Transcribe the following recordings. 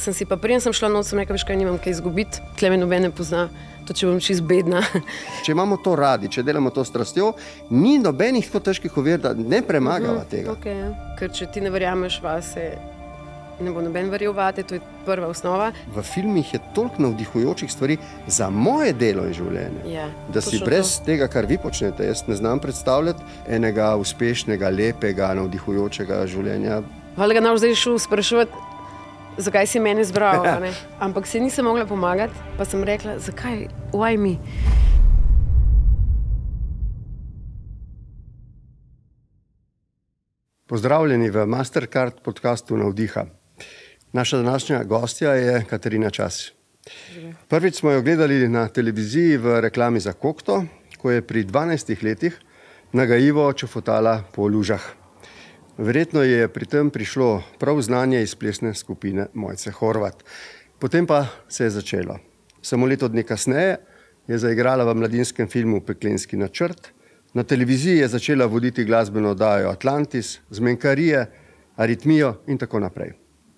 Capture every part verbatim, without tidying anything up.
sem si pa prijem sem šla noč, sem rekla, veš kaj, nimam kaj izgubiti, tle me noben ne pozna, to če bom čist bedna. Če imamo to radi, če delamo to s strastjo, ni nobenih tako težkih ovir, da ne premagava Mhm, tega. okej, ja. Ker če ti ne verjameš vase, ne bo noben verjel vate, to je prva osnova. V filmih je toliko navdihujočih stvari za moje delo in življenje, Ja, da si točno brez tega, kar vi počnete, jaz ne znam predstavljati enega uspešnega, lepega, navdihujočega življenja. Valjda ga naš zdaj šel spraševati, zakaj si mene izbral, a ne? Ampak si nisem mogla pomagati, pa sem rekla, zakaj, why me? Pozdravljeni v Mastercard podcastu Navdiha. Naša današnja gostja je Katarina Čas. Prvič smo jo gledali na televiziji v reklami za Kokto, ko je pri dvanajstih letih nagajivo čofotala po lužah. Verjetno je pri tem prišlo prav znanje iz plesne skupine Mojce Horvat. Potem pa se je začelo. Samo leto dni kasneje je zaigrala v mladinskem filmu Peklenski načrt, na televiziji je začela voditi glasbeno oddajo Atlantis, Zmenkarije, Aritmijo in tako naprej.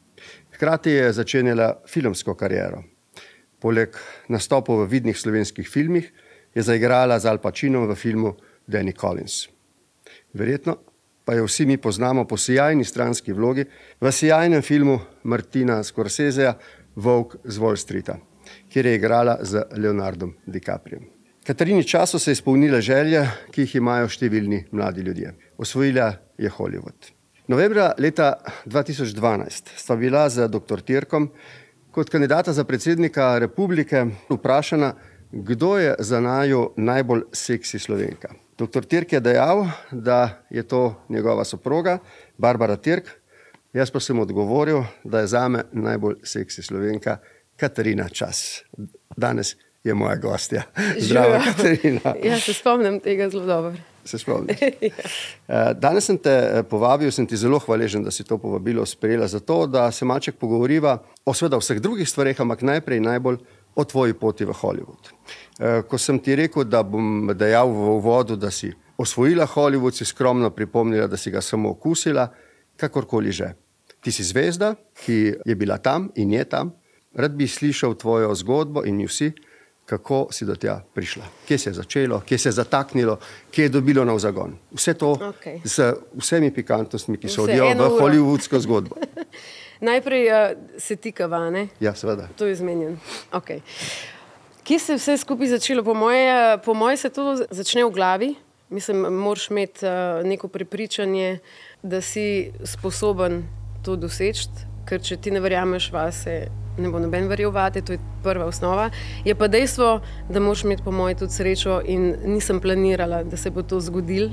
Hkrati je začenjala filmsko kariero. Poleg nastopov v vidnih slovenskih filmih je zaigrala z Al Pacinom v filmu Danny Collins. Verjetno pa jo vsi mi poznamo po sijajni stranski vlogi v sijajnem filmu Martina Scorseseja Volk z Wall Streeta, kjer je igrala z Leonardom DiCapriom. Katarini Času se je izpolnila želja, ki jih imajo številni mladi ljudje. Osvojila je Hollywood. Novembra leta dva tisoč dvanajst sta bila z doktor Tirkom kot kandidata za predsednika republike vprašana, kdo je za naju najbolj seksi Slovenka. Doktor Tirk je dejal, da je to njegova soproga, Barbara Tirk, jaz pa sem odgovoril, da je zame najbolj seksi Slovenka Katarina Čas. Danes je moja gostja. Zdravo, Katarina. Ja, se spomnim tega zelo dobro. Se spomniš? Danes sem te povabil, sem ti zelo hvaležen, da si to povabilo sprejela, zato da se malček pogovoriva o seveda vseh drugih stvareh, ampak najprej najbolj o tvoji poti v Hollywood. Ko sem ti rekel, da bom dejal v uvodu, da si osvojila Hollywood, si skromno pripomnila, da si ga samo okusila, kakorkoli že. Ti si zvezda, ki je bila tam in je tam. Rad bi slišal tvojo zgodbo in mi vsi, kako si do tja prišla. Kje se je začelo, kje se je zataknilo, kje je dobilo nov zagon. Vse to okay. z vsemi pikantnostmi, ki so Vse, odijo v eno uro. hollywoodsko zgodbo. Najprej uh, se tikava, ne? Ja, seveda. To je izmenjen. Okay. Kje se je vse skupaj začelo? Po moje, po moje se to začne v glavi. Mislim, moraš imeti uh, neko prepričanje, da si sposoben to doseči, ker če ti ne verjameš vase, ne bo noben verjel vate, to je prva osnova. Je pa dejstvo, da moraš imeti po moje tudi srečo in nisem planirala, da se bo to zgodilo.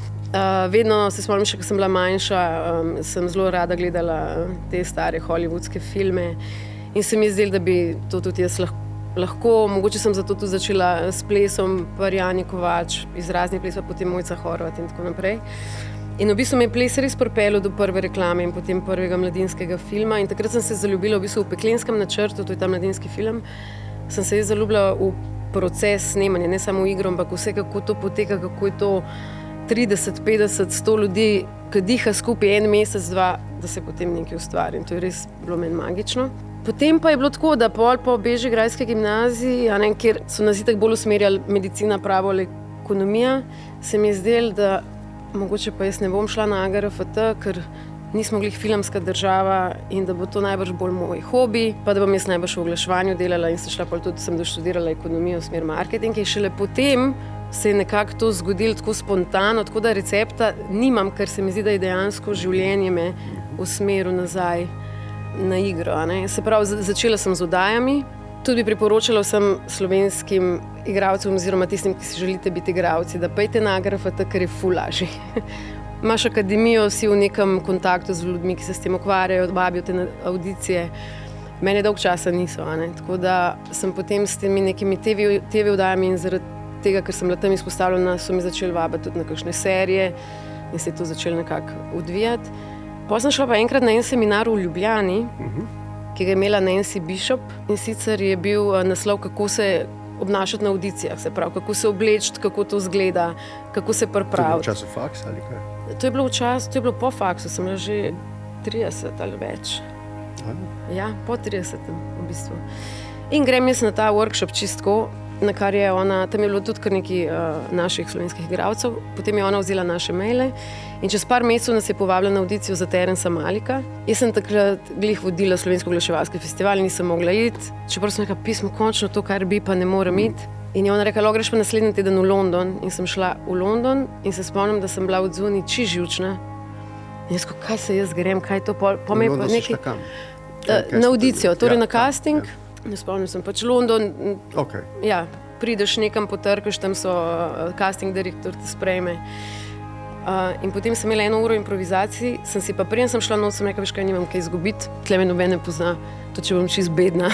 Uh, vedno se spomnim še, ko sem bila manjša, um, sem zelo rada gledala te stare hollywoodske filme in se mi je zdelo, da bi to tudi jaz lahko, lahko. Mogoče sem zato tudi začela s plesom, Parjani Kovač, izrazni ples, pa potem Mojca Horvat in tako naprej. In v bistvu me je ples res pripeljal do prve reklame in potem prvega mladinskega filma in takrat sem se zaljubila v bistvu v Peklenskem načrtu, to je ta mladinski film, sem se jaz zaljubila v proces snemanja, ne samo v igro, ampak vse, kako to poteka, kako je to trideset, petdeset, sto ljudi, ki diha skupaj en mesec, dva, da se potem nekaj ustvari. In to je res bilo meni magično. Potem pa je bilo tako, da pol po Bežigrajski gimnaziji, a ne, kjer so nas itak bolj usmerjali medicina, pravo ali ekonomija, se mi je zdelo, da mogoče pa jaz ne bom šla na A G R F T, ker nismo glih filmska država in da bo to najbrž bolj moj hobi, pa da bom jaz najbrž v oglaševanju delala in se šla pol tudi, sem doštudirala ekonomijo, smer marketing in šele potem se je nekako to zgodilo tako spontano, tako da recepta nimam, ker se mi zdi, da je dejansko življenje me usmerilo nazaj na igro. Ne? Se pravi, začela sem z oddajami, tudi priporočala vsem slovenskim igralcem oziroma tistim, ki si želite biti igralci, da pejte na A G R F T, ker je ful lažje. Imaš akademijo, si v nekem kontaktu z ljudmi, ki se s tem ukvarjajo, vabijo te na audicije. Mene dolg časa niso, a ne? Tako da sem potem s temi nekimi T V, T V oddajami in zaradi tega, ker sem bila tam izpostavljena, so mi začeli vabiti tudi na kakšne serije in se je to začelo nekako odvijati. Potem sem šla pa enkrat na en seminar v Ljubljani, uh-huh. ki ga je imela Nancy Bishop in sicer je bil naslov, kako se obnašati na audicijah, se pravi, kako se obleči, kako to izgleda, kako se pripraviti. To je bilo v času faksa ali kaj? To je bilo v času, to je bilo po faksu, sem bila že trideset ali več. Ja, po tridesetem v bistvu. In grem jaz na ta workshop čistko, na kar je ona, tam je bilo tudi kar nekaj uh, naših slovenskih igralcev, potem je ona vzela naše maile in čez par mesecev nas je povabila na audicijo za Terensa Malika. Jaz sem takrat glih vodila Slovensko oglaševalski festival, nisem mogla iti, čeprav sem rekla, pismo, končno to, kar bi, pa ne morem iti. In je ona rekla, lo, greš pa naslednji teden v London. In sem šla v London in se spomnim, da sem bila od zunaj čisto živčna. In jaz, kaj se jaz grem, kaj to po, po me pa nekaj... Na audicijo, torej ja, na casting. Ja. Spomnim sem pač London. Okay. Ja, prideš nekam, potrkaš, tam so uh, casting direktor te sprejme. Uh, in potem sem imela eno uro improvizacij, sem si pa preden sem šla not, sem rekla, veš kaj, nimam kaj izgubiti, tle me noben ne pozna, to če bom čist bedna.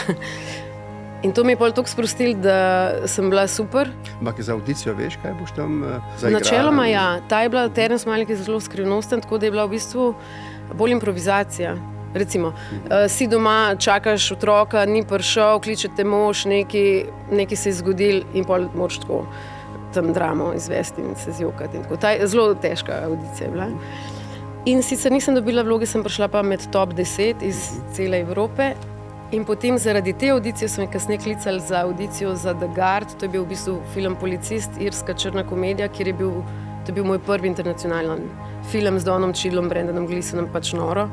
In to mi je pol toliko sprostil, da sem bila super. Ampak za audicijo veš, kaj boš tam uh, zaigrala? Načeloma ja, ta je bila, Terence Malik je zelo skrivnosten, tako da je bila v bistvu bolj improvizacija. Recimo, uh, si doma, čakaš otroka, ni prišel, kličete mož, nekaj, nekaj se je zgodil in pol moraš tako tam dramo izvesti in se zjokati. In tako. Ta je zelo težka audicija bila. In sicer nisem dobila vloge, sem prišla pa med top deset iz cele Evrope. In potem zaradi te audicije so me kasneje klicali za audicijo za The Guard, to je bil v bistvu film Policist, irska črna komedija, kjer je bil, to je bil moj prvi internacionalen film z Donom Cheadleom, Brendanom Gleesonom, pač noro.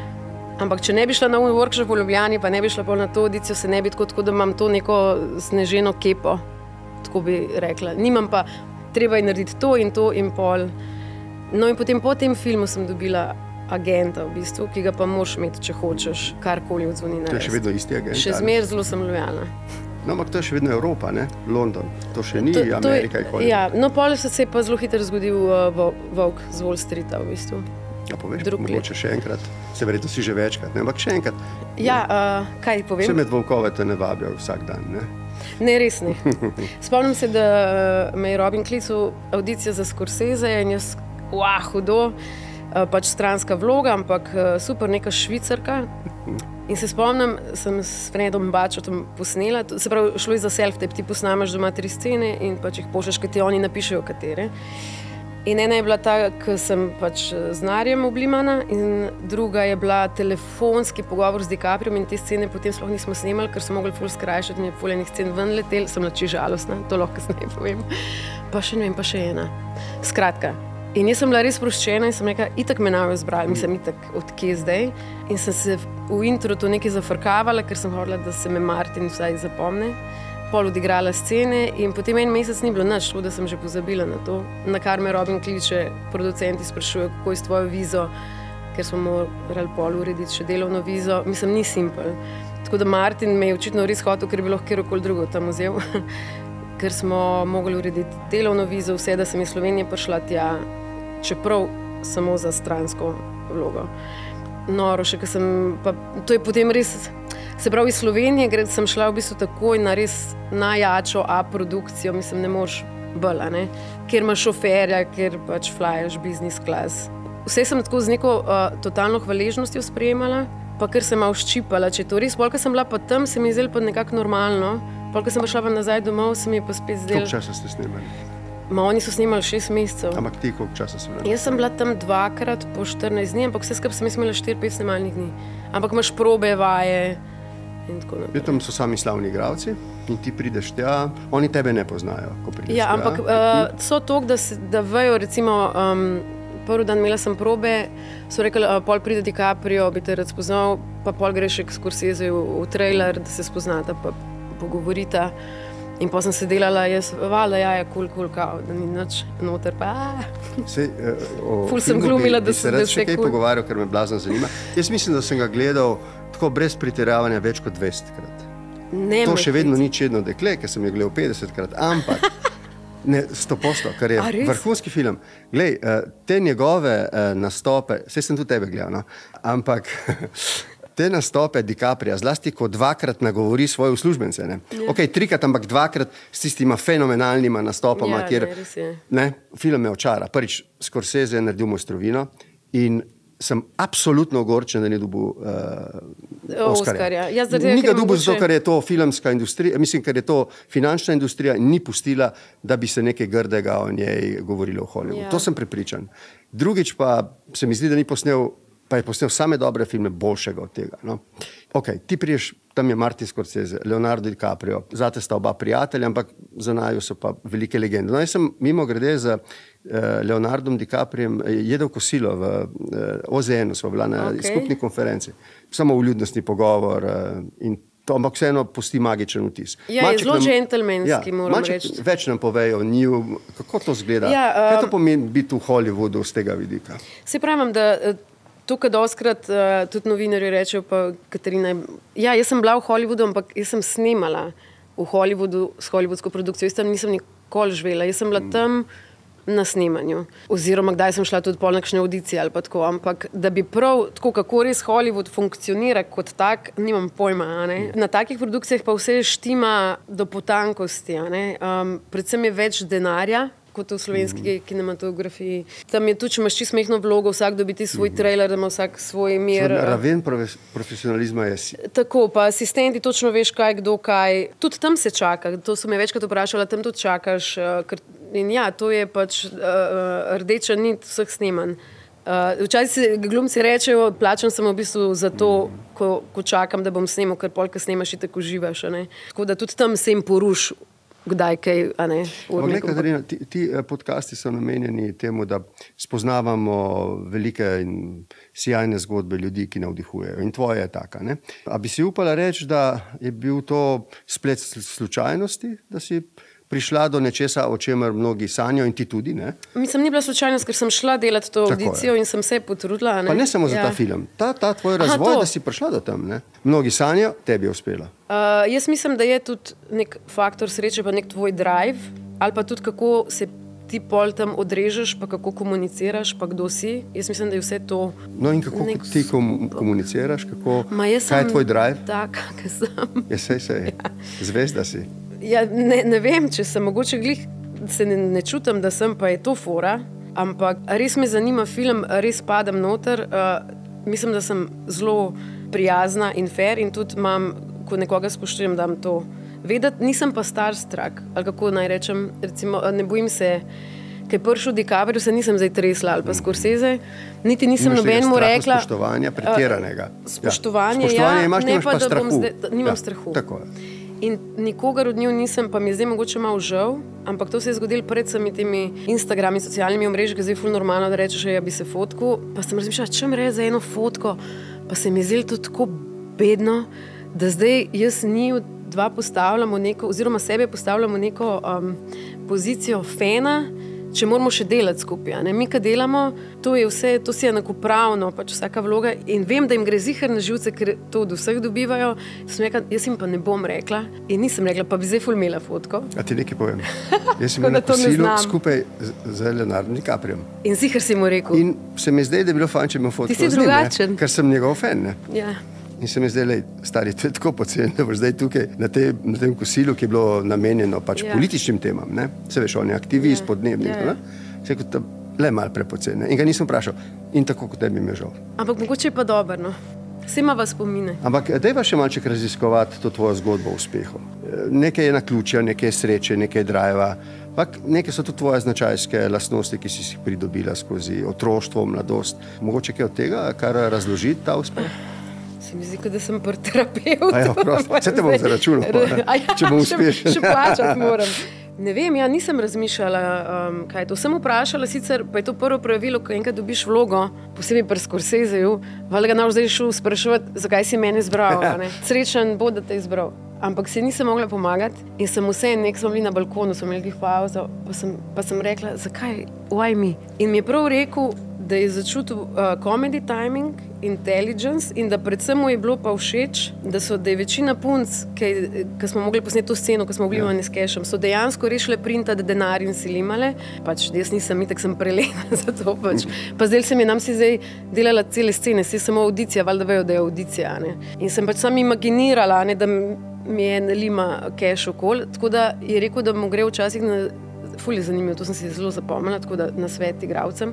Ampak če ne bi šla na workshop v Ljubljani, pa ne bi šla pol na to audicijo, se ne bi tako, tako da imam to neko sneženo kepo, tako bi rekla. Nimam pa, treba je narediti to in to in pol. No in potem po tem filmu sem dobila agenta v bistvu, ki ga pa moraš imeti, če hočeš karkoli odzvoni narediti. To je še vedno isti agent? Še zmer zelo sem lojalna. No, ampak to je še vedno Evropa, ne? London. To še ni to, to Amerika. Je, ja, no pol se je pa zelo hitro zgodil uh, Volk z Wall Streeta v bistvu. Ja, poveš, mogoče še enkrat. Se verjetno si že večkrat, ne? Ampak še enkrat. Ja, uh, kaj povem? Vse med volkove te ne vabijo vsak dan, ne? Ne, res ne. Spomnim se, da me je Robin klical audicija za Scorsese in jaz, uah, hudo. Pač stranska vloga, ampak super, neka Švicarka. In se spomnim, sem s Fredom Bačotom posnela, se pravi, šlo je za self-tape, ti posnamaš doma tri scene in pač jih pošljaš, ker ti oni napišejo katere. In ena je bila ta, ki sem pač z Narjem oblimana in druga je bila telefonski pogovor z DiCapriom in te scene potem sploh nismo snemali, ker so mogli ful skrajšati in je ful enih scen ven letel, sem lači žalostna, to lahko kasneje povem. Pa še ne vem, pa še ena. Skratka. In jaz sem bila res sproščena in sem rekla, itak me nave zbrali, mislim, itak, od kje zdaj. In sem se v intro to nekaj zafrkavala, ker sem hodila, da se me Martin vsaj zapomne. Pol odigrala scene in potem en mesec ni bilo nič, tako da sem že pozabila na to. Na kar me Robin kliče, producenti sprašujejo, kako je s tvojo vizo, ker smo morali pol urediti še delovno vizo. Mislim, ni simpel. Tako da Martin me je očitno res hotel, ker bi lahko kjerokoli drugo tam vzel. Ker smo mogli urediti delovno vizo, vse, da sem iz Slovenije prišla tja, čeprav samo za stransko vlogo. Noro, še, ker sem, pa to je potem res, se pravi, iz Slovenije sem šla v bistvu takoj na res najjačo A-produkcijo, mislim, ne moreš bolj, ne, ker imaš šoferja, ker pač flyaš business class. Vse sem tako z neko uh, totalno hvaležnostjo sprejemala, pa ker sem malo ščipala, če to res, polka sem bila pa tam, se mi je zdelo pa nekako normalno. Polka sem pa šla pa nazaj domov, se mi je pa spet zdelo. Koliko časa ste snemali? Ma oni so snemali šest mesecev. Ampak ti koliko časa si bila? Jaz sem bila tam dvakrat po štirinajst dni, ampak vse skupaj sem imela štiri pet snemalnih dni. Ampak imaš probe, vaje in tako naprej. Tam so sami slavni igralci in ti prideš tja, oni tebe ne poznajo, ko prideš ja, tja. Ampak uh, so toliko, da, da vejo, recimo, um, prvi dan imela sem probe, so rekli, uh, pol pride DiCaprio, bi te rad spoznal, pa pol greš k Scorsese v, v trailer, da se spoznata, pa pogovorita. In pa sem se delala, jaz, valjda, ja, je kul, kul, kao, da ni nič noter, pa Sej, uh, ful sem glumila, da se da še kaj pogovarjal, ker me blazno zanima. Jaz mislim, da sem ga gledal tako brez pretiravanja več kot dvajsetkrat. Ne, to še vedno ni Čedno dekle, ker sem jo gledal petdesetkrat, ampak ne, sto posto, kar je vrhunski film. Glej, te njegove nastope, saj sem tudi tebe gledal, no? Ampak te nastope DiCaprija, zlasti ko dvakrat nagovori svoje uslužbence, ne? Ja. Ok, trikrat, ampak dvakrat s tistima fenomenalnima nastopama, ja, kjer ne, ne, film me očara. Prvič, Scorsese je naredil Mojstrovino in sem absolutno ogorčen, da ni dobil uh, Oskarja. Ja, ni ga dobil zato, ker je to filmska industrija, mislim, ker je to finančna industrija in ni pustila, da bi se nekaj grdega o njej govorilo v Hollywoodu. Ja. To sem prepričan. Drugič pa se mi zdi, da ni posnel pa je posnel same dobre filme, boljšega od tega. No? Ok, ti priješ, tam je Martin Scorsese, Leonardo DiCaprio, zate sta oba prijatelja, ampak za naju so pa velike legende. No, jaz sem mimo grede za uh, Leonardom DiCaprijem jedel kosilo v uh, O Z N-u, smo bila na okay. skupni konferenci. Samo vljudnostni pogovor uh, in to, ampak vseeno pusti magičen vtis. Ja, Maček je zelo džentelmenski, ja, moram reči. Več nam povejo o njiju, kako to zgleda. Ja, um, kaj to pomeni biti v Hollywoodu z tega vidika? Se pravim, da tukaj doskrat uh, tudi novinarji rečejo, pa Katarina, ja, jaz sem bila v Hollywoodu, ampak jaz sem snemala v Hollywoodu s hollywoodsko produkcijo. Jaz tam nisem nikoli živela. Jaz sem bila mm. tam na snemanju. Oziroma, kdaj sem šla tudi pol na kakšne audicije ali pa tako. Ampak da bi prav tako, kako res Hollywood funkcionira kot tak, nimam pojma. A ne? Na takih produkcijah pa vse štima do potankosti. A ne? Um, predvsem je več denarja, kot v slovenski mm. kinematografiji. Tam je tudi, če imaš čisto mehno vlogo, vsak dobi ti svoj mm. trailer, da ima vsak svoj mir. Raven profesionalizma je si. Tako, pa asistenti točno veš, kaj, kdo, kaj. Tudi tam se čaka. To so me večkrat vprašala, tam tudi čakaš. Ker, in ja, to je pač uh, rdeča nit vseh snemanj. Uh, včasih si glumci rečejo, plačam sem v bistvu za to, mm. ko, ko čakam, da bom snemal, ker polka snemaš in tako uživaš. Tako da tudi tam se jim poruš kdaj kaj, a ne. Glej, Katarina, ti, ti podcasti so namenjeni temu, da spoznavamo velike in sjajne zgodbe ljudi, ki navdihujejo. In tvoja je taka, ne? A bi si upala reči, da je bil to splet slučajnosti, da si prišla do nečesa, o čemer mnogi sanjajo in ti tudi, ne? Mislim, ni bila slučajnost, ker sem šla delati to audicijo in sem se potrudila, ne? Pa ne samo za ja. ta film. Ta, ta tvoj razvoj, Aha, da si prišla do tam, ne? Mnogi sanjajo, tebi je uspela. Uh, jaz mislim, da je tudi nek faktor sreče, pa nek tvoj drive, ali pa tudi kako se ti pol tam odrežeš, pa kako komuniciraš, pa kdo si. Jaz mislim, da je vse to... No in kako nek... ti komuniciraš? Kako... Ma, kaj je tvoj drive? Tak, kak sem. Je sej, sej. Ja. Zvezda si. Ja, ne, ne vem, če sem mogoče glih, se ne, ne čutim, da sem, pa je to fora, ampak res me zanima film, res padam noter. Uh, mislim, da sem zelo prijazna in fair in tudi imam, ko nekoga spoštujem, dam to vedeti. Nisem pa starstruck, ali kako naj rečem, recimo, ne bojim se, ker je prišel DiCaprio, se nisem zdaj tresla, ali pa Scorsese, niti nisem nobenemu rekla... Spoštovanja, pretiranega. Uh, spoštovanje, ja. Spoštovanje ja, imaš, ne nimaš pa, pa da strahu. bom zdaj, da, nimam ja, strahu. Tako je. In nikogar od njih nisem, pa mi je zdaj mogoče malo žal, ampak to se je zgodilo pred sami temi Instagrami, socialnimi omrežji, ki je zdaj ful normalno, da rečeš, ja bi se fotku, pa sem razmišljala, čem reči za eno fotko, pa se mi je zdelo to tako bedno, da zdaj jaz njiju dva postavljamo neko, oziroma sebe postavljamo neko um, pozicijo fena, če moramo še delati skupaj. Ne? Mi, kad delamo, to je vse, to si je enakopravno, pač vsaka vloga in vem, da jim gre ziher na živce, ker to od vseh dobivajo. Rekla, jaz jim pa ne bom rekla in nisem rekla, pa bi zdaj ful imela fotko. A ti nekaj povem. Jaz sem imela kosilo skupaj z, z Leonardo DiCaprijem. In ziher si mu rekel. In se mi zdaj, da je bilo fajn, če imam fotko. Ti si drugačen. Ker sem njegov fan, ne? Ja. In se mi zdaj, lej, stari, to je tako poceni, da boš zdaj tukaj na, te, na tem kosilu, ki je bilo namenjeno pač yeah. političnim temam, ne? Se veš, on je aktivist, yeah. podnebnik, yeah. ne? Se je kot le malo prepoceni. In ga nisem vprašal. In tako, kot tebi mi je žal. Ampak mogoče je pa dobro, no? Vse ima vas spomine. Ampak dajva še malček raziskovati to tvojo zgodbo o uspehu. Nekaj je naključja, nekaj je sreče, nekaj je drajva. Ampak nekaj so tudi tvoje značajske lastnosti, ki si jih pridobila skozi otroštvo, mladost. Mogoče kaj od tega, kar razloži ta uspeh? Se mi zdi, da sem pri terapeutu. Ja, vse te bom zaračunal, ja, če bom uspešen. Še, še plačati moram. Ne vem, ja nisem razmišljala, um, kaj je to. Sem vprašala, sicer pa je to prvo pravilo, ko enkrat dobiš vlogo, posebej pri Scorseseju, valjda ga naš zdaj šel spraševati, zakaj si mene izbral. Ja. Ne? Srečen bo, da te izbral. Ampak se nisem mogla pomagati in sem vse, nek smo bili na balkonu, smo imeli pauzo, pa sem, pa sem rekla, zakaj, why me? In mi je prav rekel, da je začutil uh, comedy timing, intelligence in da predvsem mu je bilo pa všeč, da, so, da je večina punc, ki smo mogli posneti to sceno, ko smo obljivali s kešem, so dejansko rešile printati denar in si limale. Pač jaz nisem, itak sem prelena za to. Pač. Pa zdaj sem je nam si zdaj delala cele scene, se je samo audicija, valjda vejo, da je audicija. Ne? In sem pač sam imaginirala, ne, da mi je lima keš okol. Tako da je rekel, da mu gre včasih na... Ful je zanimivo, to sem si zelo zapomnila, tako da na svet igralcem.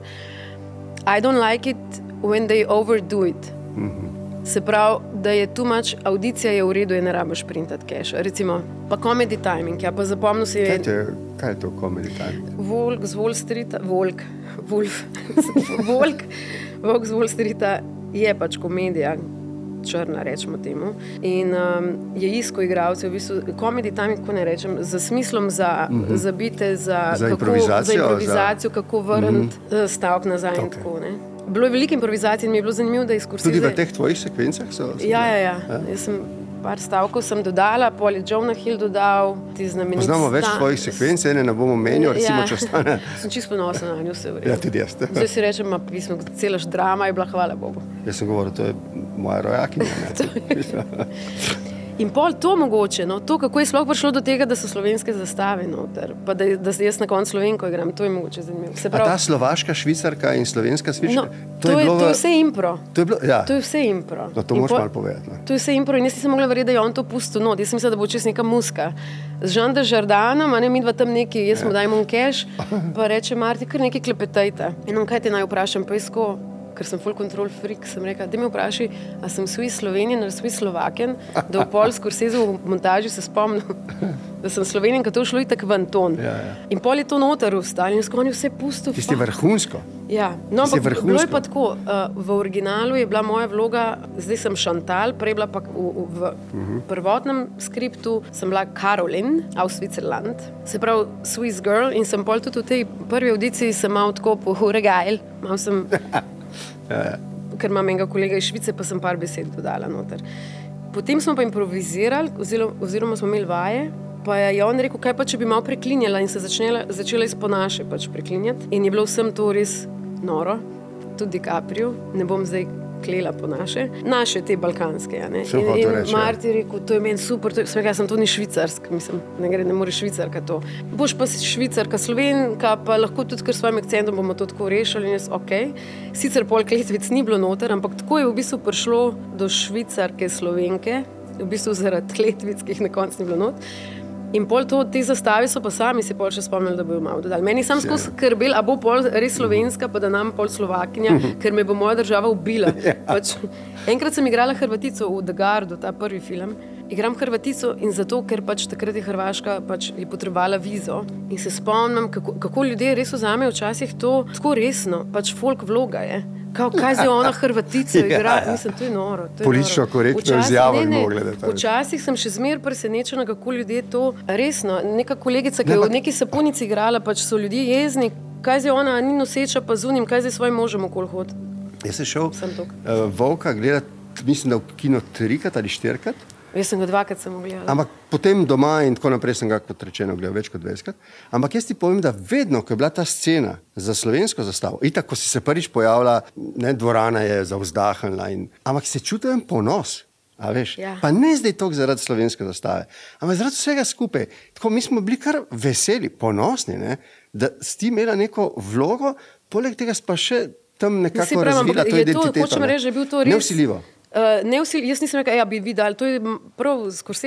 I don't like it when they overdo it. Mm-hmm. Se pravi, da je too much, audicija je v redu, je ne rabiš printati cash. Recimo, pa comedy timing, ja, pa zapomnil si... Kaj, te, kaj je to comedy timing? Volk z Wall Streeta, Volk, Wolf, Volk, Volk z Wall Streeta je pač komedija, črna, rečemo temu. In um, je isko igralcev, v bistvu, komedi tam, kako ne rečem, za smislom za, mm-hmm. za bite, za, za, kako, improvizacijo, za improvizacijo, za... kako vrniti mm-hmm. stavek nazaj okay. in tako, ne. Bilo je veliko improvizacij in mi je bilo zanimivo, da izkursije... Tudi v teh tvojih sekvencah so? Ja, ja, ja. ja. Jaz sem par stavkov sem dodala, pol je Jonah Hill dodal, ti znameniti... Poznamo več tvojih sekvenc, ene ne bomo menil, recimo, ja. če ostane... Sem čisto ponosna na njo, vse v redu. Ja, tudi jaz. Zdaj si rečem, ma pismo, celaš drama je bila, hvala Bogu. Jaz sem govoril, to je moja rojakinja. In pol to mogoče, no, to, kako je sploh prišlo do tega, da so slovenske zastave noter, pa da, da jaz na koncu Slovenko igram, to je mogoče zanimivo. Se pravi, a ta slovaška švicarka in slovenska švicarka? No, to, to, je, je to je vse impro. To je, bilo, ja. to je vse impro. No, to moraš malo povedati. No. To je vse impro in jaz nisem mogla verjeti, da je on to pustil not. Jaz sem mislila, da bo čez neka muska. Z Jean de Jardanom, a ne, midva tam neki, jaz mu ja. dajmo cash, pa reče Marti, kar nekaj klepetajta. In on, kaj te naj vprašam, pa isko, ker sem full control freak, sem rekla, da me vpraši, a sem Swiss Slovenjen ali Swiss Slovaken, da v pol Scorsese v montaži se spomnil, da sem Slovenjen, kad to šlo itak v ton. Ja, ja. In pol je to noter vstali in skon je vse pustil. Tisti vrhunsko. Ja, no, ampak bilo je pa tako, uh, v originalu je bila moja vloga, zdaj sem Chantal, prej bila pa v, v, v uh-huh. prvotnem skriptu sem bila Caroline, aus Switzerland, se pravi Swiss girl in sem pol tudi v tej prvi audiciji sem mal tako po regajl, mal sem... Ja, ja. Ker imam enega kolega iz Švice, pa sem par besed dodala noter. Potem smo pa improvizirali, oziroma smo imeli vaje, pa je on rekel, kaj pa, če bi malo preklinjala in se začela, začela izponaše pač preklinjati. In je bilo vsem to res noro, tudi DiCaprio, ne bom zdaj klela po naše, naše te balkanske, ja, ne. In, in Marti je rekel, to je meni super, to je, sem, sem to ni švicarsk, mislim, ne gre, ne more švicarka to. Boš pa švicarka, Slovenka, pa lahko tudi kar svojim akcentom bomo to tako rešili in jaz, okej. Okay. Sicer pol kletvic ni bilo noter, ampak tako je v bistvu prišlo do švicarke Slovenke, v bistvu zaradi kletvic, ki jih na koncu ni bilo not. In pol to, te zastave so pa sami si pol še spomnili, da bojo malo dodali. Meni sam skozi skrbel, a bo pol res slovenska, pa da nam pol Slovakinja, ker me bo moja država ubila. Pač, enkrat sem igrala Hrvatico v The Gardu, ta prvi film. Igram Hrvatico in zato, ker pač takrat je Hrvaška pač je potrebovala vizo. In se spomnim, kako, kako ljudje res vzamejo včasih to tako resno, pač folk vloga je. Kao, kaj zdaj ona Hrvatico igra? Ja, ja. Mislim, to je noro. To je politično noro. korektno izjavo bi mogli. Včasih sem še zmer presenečena, kako ljudje to resno. Neka kolegica, ki je v neki sapunici igrala, pač so ljudje jezni, kaj zdaj ona ni noseča, pa zunim, kaj zdaj svojim možem okoli hod. Jaz sem šel uh, Volka gledati, mislim, da v kino trikrat ali štirikrat. Jaz sem ga dvakrat samo gledala. Ampak potem doma in tako naprej sem ga, kot rečeno, gledal več kot dvajsetkrat. Ampak jaz ti povem, da vedno, ko je bila ta scena za slovensko zastavo, itak, ko si se prvič pojavila, ne, dvorana je zavzdahnila, in, ampak se čutim ponos, a veš? Ja. Pa ne zdaj toliko zaradi slovenske zastave, ampak zaradi vsega skupaj. Tako mi smo bili kar veseli, ponosni, ne, da si ti imela neko vlogo, poleg tega pa še tam nekako razvila to identiteto. Ne? Reči, je bil to res... Nevsiljivo. Uh, ne vsi, jaz nisem rekla, ja, bi videli, to je prav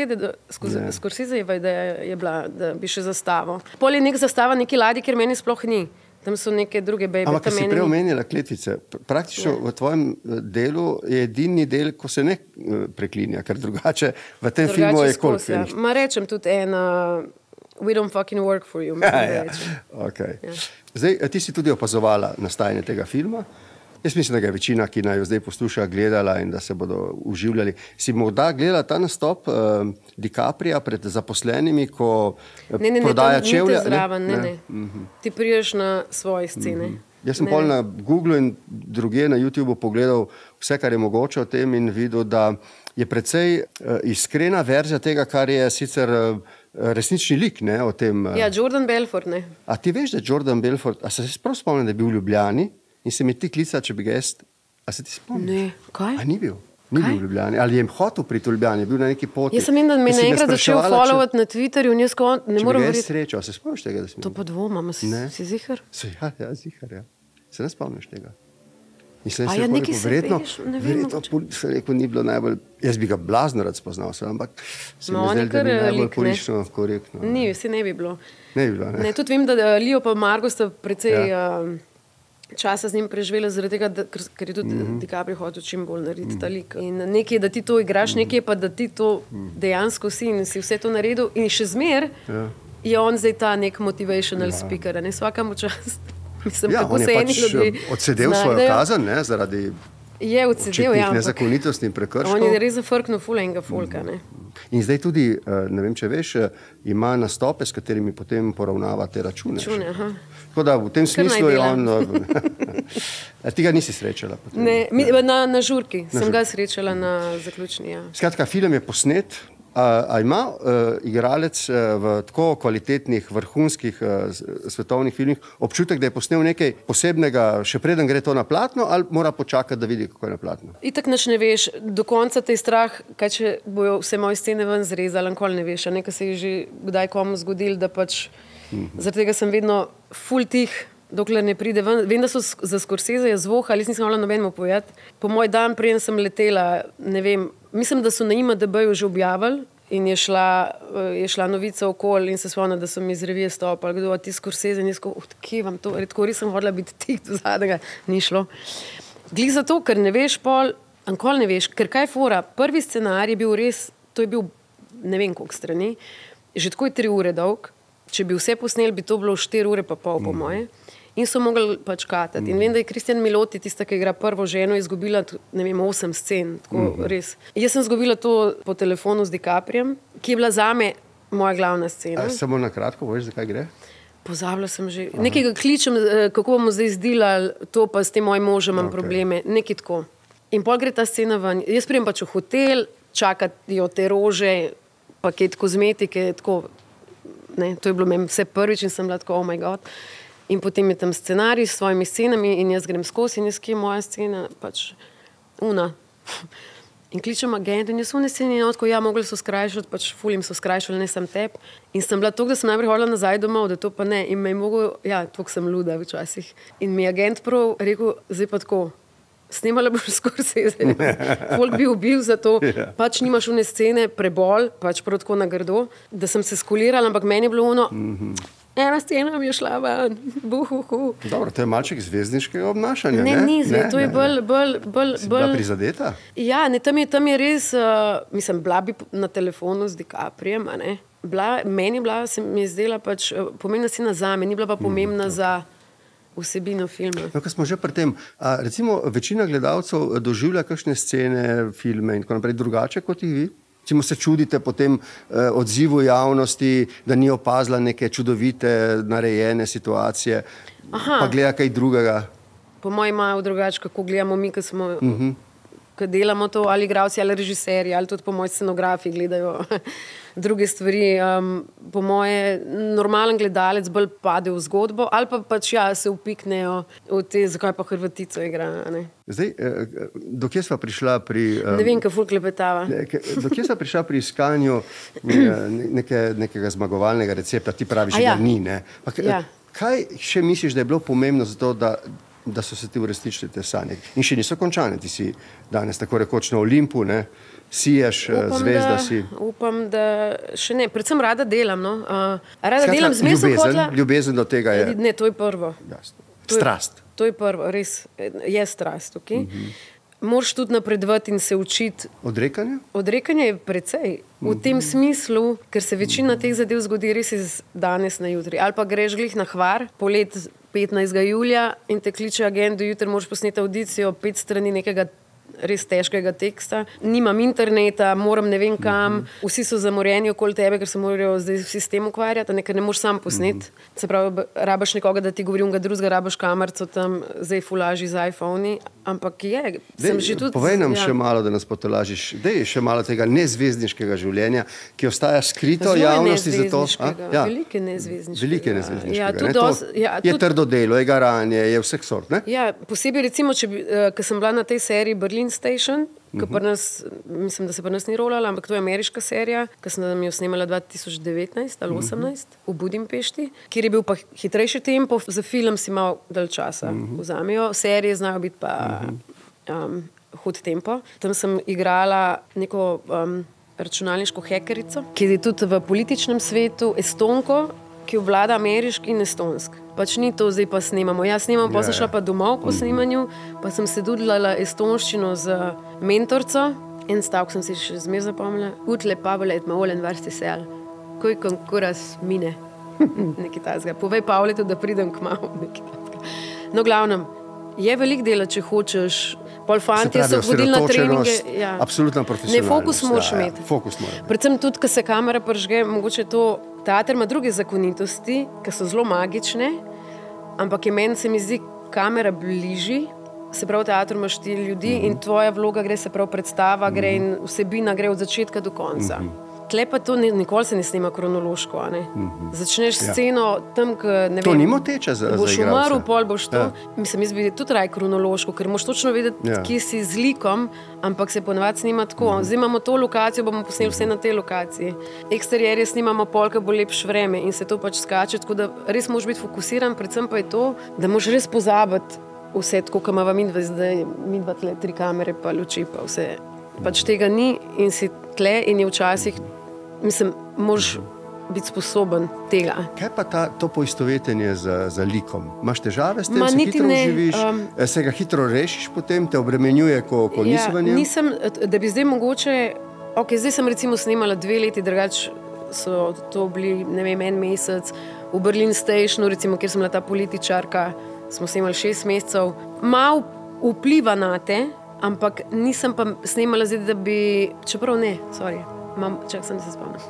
Scorsese, da je bila, da bi še zastavo. Pol je nek zastava, neki ladji, ker meni sploh ni. Tam so neke druge bebe. Ampak, si prej omenila kletvice, praktično ja. v tvojem delu je edini del, ko se ne preklinja, ker drugače v tem drugače filmu je koliko. Ja. Ma rečem tudi ena, we don't fucking work for you. Ja, ja. Okay. Ja. Zdaj, ti si tudi opazovala nastajanje tega filma. Jaz mislim, da ga je večina, ki naj jo zdaj posluša, gledala in da se bodo uživljali. Si morda gledala ta nastop uh, DiCapria pred zaposlenimi, ko ne, ne, prodaja ne, čevlja? Zraven, ne, ne. ne. Mm-hmm. Ti priješ na svoje scene. Mm-hmm. Jaz sem ne, pol na Google in druge na YouTubeu pogledal vse, kar je mogoče o tem in videl, da je precej uh, iskrena verzija tega, kar je sicer uh, resnični lik, ne, o tem. Uh, ja, Jordan Belfort, ne. A ti veš, da Jordan Belfort, a se prav spomnim, da je bil v Ljubljani? In se mi ti klica, če bi ga jaz... A se ti spomniš? Ne, kaj? A ni bil? Ni kaj? Bil v Ljubljani. Ali je hotel priti v Ljubljani, je bil na neki poti. Jaz sem in da me naenkrat začel followati če... na Twitterju in jaz ko ne moram verjeti. Če bi ga jaz srečal, se spomniš tega, da si mi... To pa dvomam, si, si zihar? Se, ja, ja, zihar, ja. Se ne spomniš tega. A ja, neki se veš, ne vem. Verjetno, se rekel, ni bilo najbolj... Jaz bi ga blazno rad spoznal, ampak se no, mi zdel, da ni najbolj lik, politično korektno. Ni, vsi ne bi bilo. Ne bi bilo, ne. Ne, tudi vem, da Leo pa Margo sta precej... Ja. Uh, časa z njim preživela zaradi tega, da, ker je tudi mm-hmm. DiCaprio hotel čim bolj narediti mm-hmm. ta lik. In nekaj je, da ti to igraš, mm-hmm. nekaj je pa, da ti to dejansko si in si vse to naredil. In še zmer ja. je on zdaj ta nek motivational ja. speaker, ne svakam čast. Mislim, ja, kako on se je eni pač ljudi odsedel svojo kazen, ne, zaradi Je odsedel, ja. Nezakonitosti in prekrškov. On je res zafrknil ful enega folka, ne. In zdaj tudi, ne vem, če veš, ima nastope, s katerimi potem poravnava te račune. Račune, aha. Tako da v tem smislu je on... Ti ga nisi srečala? Potem. Ne, mi, na, na žurki na sem žurki. Ga srečala na zaključni, ja. Skratka, film je posnet. A, a ima uh, igralec uh, v tako kvalitetnih, vrhunskih uh, svetovnih filmih občutek, da je posnel nekaj posebnega, še preden gre to na platno, ali mora počakati, da vidi, kako je na platno? Itak nič ne veš, do konca te strah, kaj če bojo vse moje scene ven zrezali, nikoli ne veš, a nekaj se je že kdaj komu zgodil, da pač mm-hmm. zaradi tega sem vedno ful tih, dokler ne pride ven. Vem, da so za Scorsese je zvoh, ali nisem hvala nobenemu povedati. Po moj dan, preden sem letela, ne vem, mislim, da so na I M D B-ju že objavili in je šla, je šla novica okoli in se spomnila, da so mi iz revije stopali, kdo ti Scorsese, in jaz ko, kje vam to, redko res sem hodila biti tih do zadnjega, ni šlo. Glih zato, ker ne veš pol, ankoli ne veš, ker kaj fora, prvi scenarij je bil res, to je bil ne vem koliko strani, že tako je tri ure dolg, če bi vse posneli, bi to bilo štiri ure pa pol po moje. In so mogli pač katati. In vem, da je Kristjan Miloti, tista, ki igra prvo ženo, izgubila, ne vem, osem scen, tako mm-hmm. res. Jaz sem izgubila to po telefonu z DiCaprijem, ki je bila zame moja glavna scena. A, samo na kratko, veš, zakaj gre? Pozabila sem že. Aha. Nekaj ga kličem, kako bomo zdaj izdelali, to pa s tem mojim možem imam okay. probleme, nekaj tako. In pol gre ta scena ven. Jaz prijem pač v hotel, čakajo te rože, paket kozmetike, tako, ne, to je bilo meni vse prvič in sem bila tako, oh my god. In potem je tam scenarij s svojimi scenami in jaz grem skozi in jaz, ki je moja scena, pač una. In kličem agent in jaz une scene in tako, ja, mogli so skrajšati, pač fulim so skrajšali, ne sem tep. In sem bila toliko, da sem najprej hodila nazaj domov, da to pa ne. In me je mogel, ja, toliko sem luda včasih. In mi je agent prav rekel, zdaj pa tako, snemala boš Scorsese. Folk bi ubil za to, yeah. pač nimaš une scene, prebol, pač prav tako na grdo, da sem se skulirala, ampak meni je bilo ono, mm-hmm. ena scena mi je šla van, buhuhu. Dobro, to je malček zvezdniškega obnašanja, ne? Ne, ni zdaj, to je bolj, bolj, bolj... Si bila prizadeta? Ja, ne, tam je, tam je res, uh, mislim, bila bi na telefonu z DiCaprijem, a ne? Bila, meni bila, se mi je zdela pač, uh, pomembna scena zame, ni bila pa pomembna mm, za vsebino filma. No, ko smo že pri tem, a, recimo, večina gledalcev doživlja kakšne scene, filme in tako naprej drugače kot jih vi? Recimo se čudite po tem eh, odzivu javnosti, da ni opazila neke čudovite, narejene situacije, Aha. pa gleda kaj drugega. Po mojem imajo drugače, kako gledamo mi, ko smo, uh-huh. ko delamo to, ali igralci, ali režiserji, ali tudi po moji scenografi gledajo druge stvari. Um, po moje normalen gledalec bolj pade v zgodbo, ali pa pač ja, se upiknejo v te, zakaj pa Hrvatico igra, ne. Zdaj, dokje sva prišla pri... Um, ne vem, kaj ful klepetava. Dokje sva prišla pri iskanju neke, nekega zmagovalnega recepta, ti praviš, ja. da ni, ne? Pa, ja. Kaj še misliš, da je bilo pomembno za to, da, da so se ti uresničili te sanje? In še niso končane, ti si danes tako rekoč na Olimpu, ne? Siješ, upam, zvezda da, si. Upam, da še ne. Predvsem rada delam, no. Uh, rada Skratka, delam, zmeraj sem hotela... Ljubezen do tega je... Ne, to je prvo. Jasno. Strast. To je prvo, res je strast, ok? Uh-huh. Moraš tudi napredovati in se učiti. Odrekanje? Odrekanje je precej. V uh-huh. tem smislu, ker se večina uh-huh. teh zadev zgodi res iz danes na jutri. Ali pa greš glih na Hvar, polet petnajstega julija in te kliče agent, do jutri moraš posneti audicijo, pet strani nekega res težkega teksta. Nimam interneta, moram ne vem kam, vsi so zamorjeni okoli tebe, ker se morajo zdaj vsi s tem ukvarjati, ker ne moraš sam posneti. Se pravi, rabaš nekoga, da ti govori unga drugega, rabaš kamerco tam, zdaj fulaži z iPhone-i, ampak je, sem Dej, že tudi... Povej nam ja. še malo, da nas potolažiš. Dej še malo tega nezvezdniškega življenja, ki ostaja skrito Zelo javnosti za to. Ja. Velike nezvezdniškega. Velike nezvezdniškega. Ja, ne? dos, ja, je tudi, trdo delo, je garanje, je vseh sort, ne? Ja, posebej recimo, če bi, uh, ko sem bila na tej seriji Berlin Station, ki pri nas, mislim, da se pri nas ni rolala, ampak to je ameriška serija, ki sem jo snemala dva tisoč devetnajst ali osemnajst v Budimpešti, kjer je bil pa hitrejši tempo, za film si malo dalj časa vzamejo, serije znajo biti pa um, hud tempo. Tam sem igrala neko um, računalniško hekerico, ki je tudi v političnem svetu, Estonko, ki obvlada ameriški in estonsk. Pač ni to, zdaj pa snemamo. Jaz snemam, pa sem šla pa domov po snemanju, pa sem se dudlala estonščino z mentorco. En stavk sem si še zmer zapomnila. Utle Pavle, et maolen varsti sel. Koj konkuras mine. Nekaj tazga. Povej Pavletu, da pridem k malu. Nekaj tazga. No, glavnem, je velik dela, če hočeš. pol fantje so hodili na treninge. Ja. Absolutno profesionalnost. Ne, fokus moraš ja, ja. imeti. Fokus mora biti. Predvsem tudi, ko se kamera pržge, mogoče to, teater ima druge zakonitosti, ki so zelo magične, ampak je meni se mi zdi kamera bližji, se pravi, v teatru imaš ti ljudi mm-hmm. in tvoja vloga gre, se pravi, predstava mm-hmm. gre in vsebina gre od začetka do konca. Mm-hmm. Tle pa to nikoli se ne snima kronološko, a ne? Mm-hmm. Začneš sceno ja. tam, k, ne to vem, ni moteče za, boš za igralce. umrl, pol boš to. Ja. Mislim, jaz bi tudi raj kronološko, ker moš točno vedeti, ja. kje si z likom, ampak se ponavadi snima tako. Mm-hmm. Zdaj imamo to lokacijo, bomo posneli vse na tej lokaciji. Eksterierje snimamo pol, ko bo lepš vreme in se to pač skače, tako da res moraš biti fokusiran, predvsem pa je to, da moraš res pozabiti vse tako, ko imava midva zdaj, midva tle, tri kamere pa luči pa vse. Pač tega ni in si tle in je včasih mislim, moraš biti sposoben tega. Kaj pa ta, to poistovetenje z, z likom? Imaš težave s tem, Ma, se hitro ne, uživiš, um, se ga hitro rešiš potem, te obremenjuje, ko, ko ja, nisi v njem? Nisem, da bi zdaj mogoče, ok, zdaj sem recimo snemala dve leti, drugač so to bili, ne vem, en mesec, v Berlin Stationu, recimo, kjer sem bila ta političarka, smo snemali šest mesecev, mal vpliva na te, ampak nisem pa snemala zdaj, da bi, čeprav ne, sorry, Mam, čak sem se spomnil.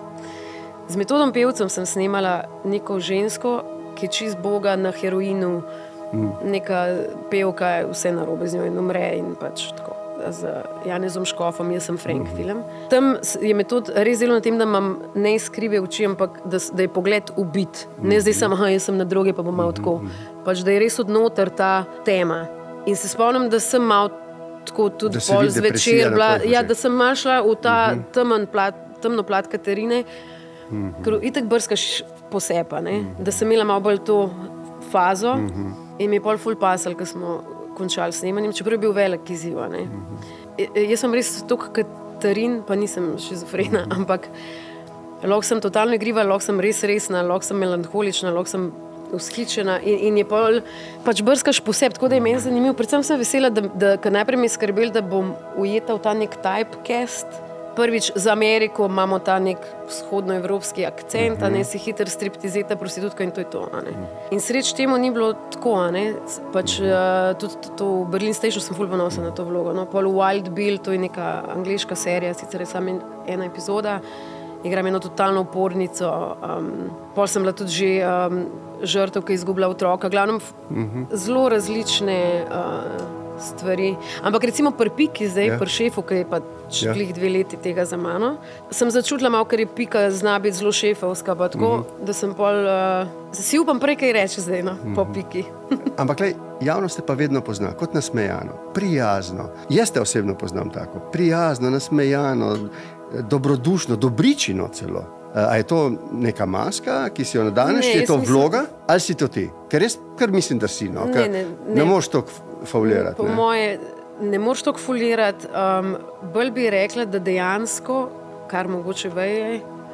Z Metodom Pevcem sem snemala neko žensko, ki je čist boga na heroinu, mm. neka pevka, vse narobe z njo in umre in pač tako. Z Janezom Škofom, jaz sem Frank mm. film. Tam je Metod res delo na tem, da imam ne skrive oči, ampak da, da je pogled ubit. Mm. Ne zdaj sem, aha, jaz sem na droge, pa bom malo tako. Pač da je res odnoter ta tema. In se spomnim, da sem malo tako tudi pol zvečer bila, ja, da sem malo šla v ta uh-huh. temen plat, temno plat Katarine, uh-huh. ker itak brskaš po sepa, ne, uh-huh. da sem imela malo bolj to fazo uh-huh. in mi je pol ful pasal, ko smo končali snemanjem, čeprav je bil velik izziv, ne. Uh-huh. E, jaz sem res toliko Katarin, pa nisem šizofrena, uh-huh. ampak lahko sem totalno igriva, lahko sem res resna, lahko sem melanholična, lahko sem vzhičena in, in je pol, pač brskaš poseb, tako da je meni zanimivo. Predvsem sem vesela, da, da ker najprej mi je skrbel, da bom ujeta v ta nek typecast. Prvič, za Ameriko imamo ta nek vzhodnoevropski akcent, a ne, si hiter striptizeta, prostitutka in to je to, a ne. In sreč temu ni bilo tako, a ne. Pač uh, tudi to v Berlin Stationu sem ful ponosna na to vlogo, no. Pol Wild Bill, to je neka angleška serija, sicer je samo ena epizoda, igram eno totalno upornico, um, pol sem bila tudi že um, žrtev, ki je izgubila otroka, glavnem uh-huh. zelo različne uh, stvari. Ampak recimo pri Piki zdaj, yeah. pri šefu, ki je pa čeplih yeah. dve leti tega za mano, sem začutila malo, ker je Pika zna biti zelo šefovska, pa tako, uh-huh. da sem pol, uh, si upam prej kaj reči zdaj, no, uh-huh. po Piki. Ampak lej, javnost te pa vedno pozna, kot nasmejano, prijazno. Jaz te osebno poznam tako, prijazno, nasmejano, dobrodušno, dobričino celo. A je to neka maska, ki si jo nadaneš, ne, je to mislim... vloga, ali si to ti? Ker jaz kar mislim, da si, no, ker ne, ne, ne. ne moraš toliko faulirati. Po ne? moje, ne moraš toliko faulirati, um, bolj bi rekla, da dejansko, kar mogoče veje,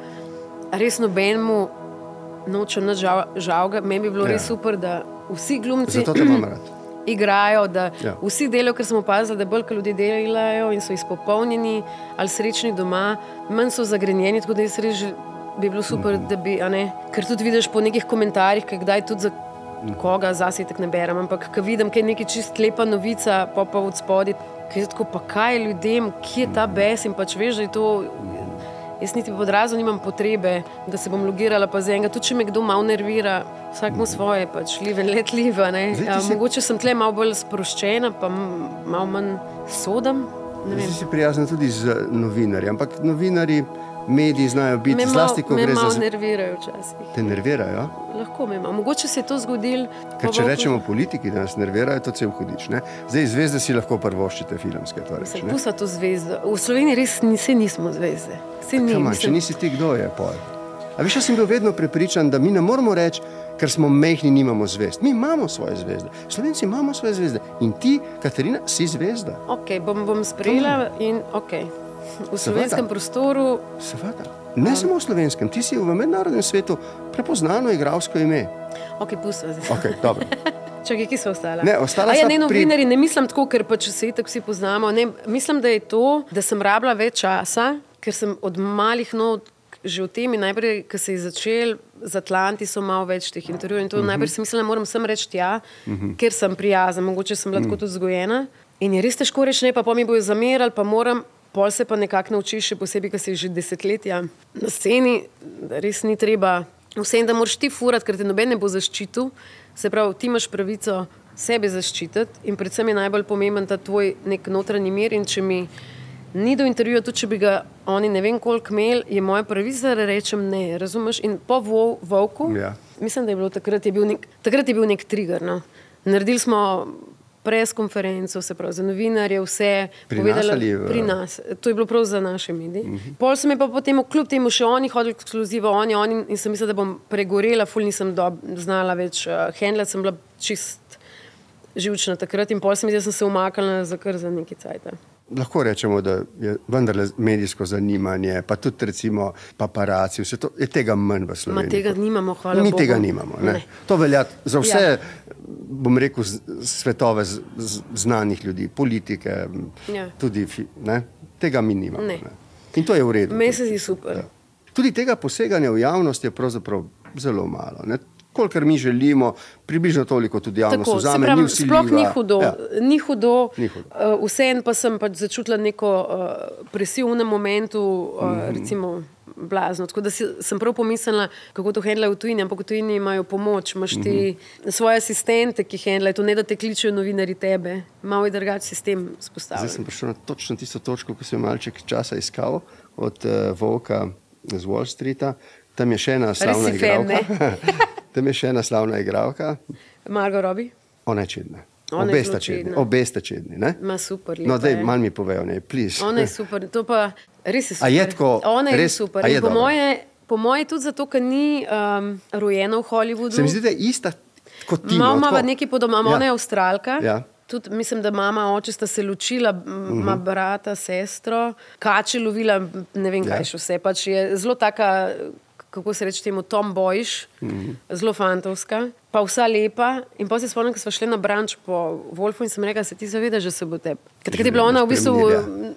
res nobenemu noče nič žal, žalga, meni bi bilo ja. res super, da vsi glumci Zato te imam rad. igrajo, da ja. vsi delajo, ker sem opazila, da bolj, ko ljudje delajo in so izpopolnjeni ali srečni doma, manj so zagrenjeni, tako da jaz res bi bilo super, mm. da bi, a ne, ker tudi vidiš po nekih komentarjih, kaj kdaj tudi za koga zase tak ne berem, ampak ko vidim, kaj je neki čist lepa novica, pa pa od spodi, kaj je tako, pa kaj je ljudem, kje je ta bes in pač veš, da je to, jaz niti pod razom nimam potrebe, da se bom logirala pa za enega, tudi če me kdo malo nervira, vsak mu svoje, pač live and let live, ne. A, si... Mogoče sem tle malo bolj sproščena, pa malo manj sodam, ne vem. Zdaj si prijazna tudi z novinarji, ampak novinarji, mediji znajo biti, me zlasti, ko gre za... Me malo nervirajo včasih. Te nervirajo? Lahko me malo. Mogoče se je to zgodilo... Ker če rečemo politiki, da nas nervirajo, to cel hudič, ne? Zdaj, zvezde si lahko prvoščite filmske, to reč, ne? Pusta to zvezdo. V Sloveniji res se nismo zvezde. Se ni, Kama, če nisi ti, kdo je pol? A veš, jaz sem bil vedno prepričan, da mi ne moramo reči, ker smo mehni, nimamo zvezd. Mi imamo svoje zvezde. Slovenci imamo svoje zvezde. In ti, Katarina, si zvezda. Ok, bom, bom sprejela in ok. V slovenskem prostoru... Seveda. Ne um, samo v slovenskem, ti si v mednarodnem svetu prepoznano igralsko ime. Ok, pusto zdaj. Ok, dobro. Čakaj, ki so ostala? Ne, ostala A ja, ne, pri... novinari, ne mislim tako, ker pač se itak vsi poznamo. Ne, mislim, da je to, da sem rabila več časa, ker sem od malih not že v temi, najprej, ko se je začel, z Atlanti so malo več teh intervjujev in to, uh-huh. najprej sem mislila, da moram sem reči tja, uh-huh. ker sem prijazna, mogoče sem bila uh-huh. tako tudi vzgojena. In je res težko reči, ne, pa pa mi bojo zamerali, pa moram, pol se pa nekako naučiš, še posebej, ker si že desetletja na sceni, da res ni treba vsem, da moraš ti furati, ker te noben ne bo zaščitil, se pravi, ti imaš pravico sebe zaščititi in predvsem je najbolj pomemben ta tvoj nek notranji mir in če mi ni do intervjuja, tudi če bi ga oni ne vem koliko imeli, je moja pravica, da rečem ne, razumeš? In po vol, Volku, ja. Mislim, da je bilo takrat je bil nek, takrat je bil nek trigger, no. Naredili smo preskonferenco, se pravi, za novinarje, vse pri povedali, nas ali v... pri nas. To je bilo prav za naše medije. Uh-huh. Pol sem je pa potem kljub temu še oni hodili ekskluzivo, oni, oni in sem mislila, da bom pregorela, ful nisem dob, znala več uh, handlat, sem bila čist živčna takrat in pol sem mislila, da sem se umakala za kar za neki cajt. Lahko rečemo, da je vendarle medijsko zanimanje, pa tudi recimo paparaci, vse to, je tega manj v Sloveniji. Ma tega nimamo, hvala Mi Bogu. tega nimamo. Ne? Ne. To velja za vse, ja. Bom rekel, svetove z, z, znanih ljudi, politike, ja. Tudi, ne? Tega mi nimamo. Ne. Ne. In to je v redu. Meni se zdi super. Ja. Tudi tega poseganja v javnost je pravzaprav zelo malo. Ne? Kolikor mi želimo, približno toliko tudi javnost vzame, ni vsiljiva. Sploh ni hudo, ja. ni hudo, ni hudo. Uh, vseeno pa sem pač začutila neko uh, presivnem momentu, uh, mm. recimo blazno, tako da si, sem prav pomislila, kako to handlajo v tujini, ampak v tujini imajo pomoč, imaš ti mm-hmm. svoje asistente, ki handlajo, to ne da te kličejo novinari tebe, malo je drugačen sistem spostavljen. Zdaj sem prišel na točno tisto točko, ko sem malček časa iskal od uh, Volka z Wall Streeta, tam je še ena slavna igralka. Tam je še ena slavna igralka. Margot Robbie? Ona je čedna. Obe sta čedni. Obe sta čedni, ne? Ma super, lepa No, daj, je. malo mi povejo, ne, please. Ona je super, to pa res je super. A je tako? Ona je res, super. je po moje, po moje tudi zato, ker ni um, rojena v Hollywoodu. Se mi zdi, da je ista kot ti. Malo ima nekaj podobno, ja. Ona je Avstralka. Ja. Tudi mislim, da mama, oče sta se ločila, ima uh-huh. brata, sestro, kače lovila, ne vem kaj ja. Še vse. Pač je zelo taka, kako se reče temu, tomboyiš, mm-hmm. zelo fantovska, pa vsa lepa. In potem se spomnim, ko smo šli na brunch po Wolfu in sem rekla, se ti zavedaš, že se bo te. Ker je bila ona v bistvu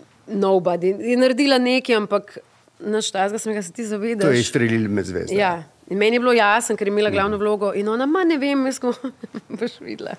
nobody. Je naredila nekaj, ampak naš tazga sem rekla, se ti zavedaš. To je izstrelil med zvezde. Ja. In meni je bilo jasno, ker je imela glavno vlogo. In ona, ma ne vem, jaz ko boš videla.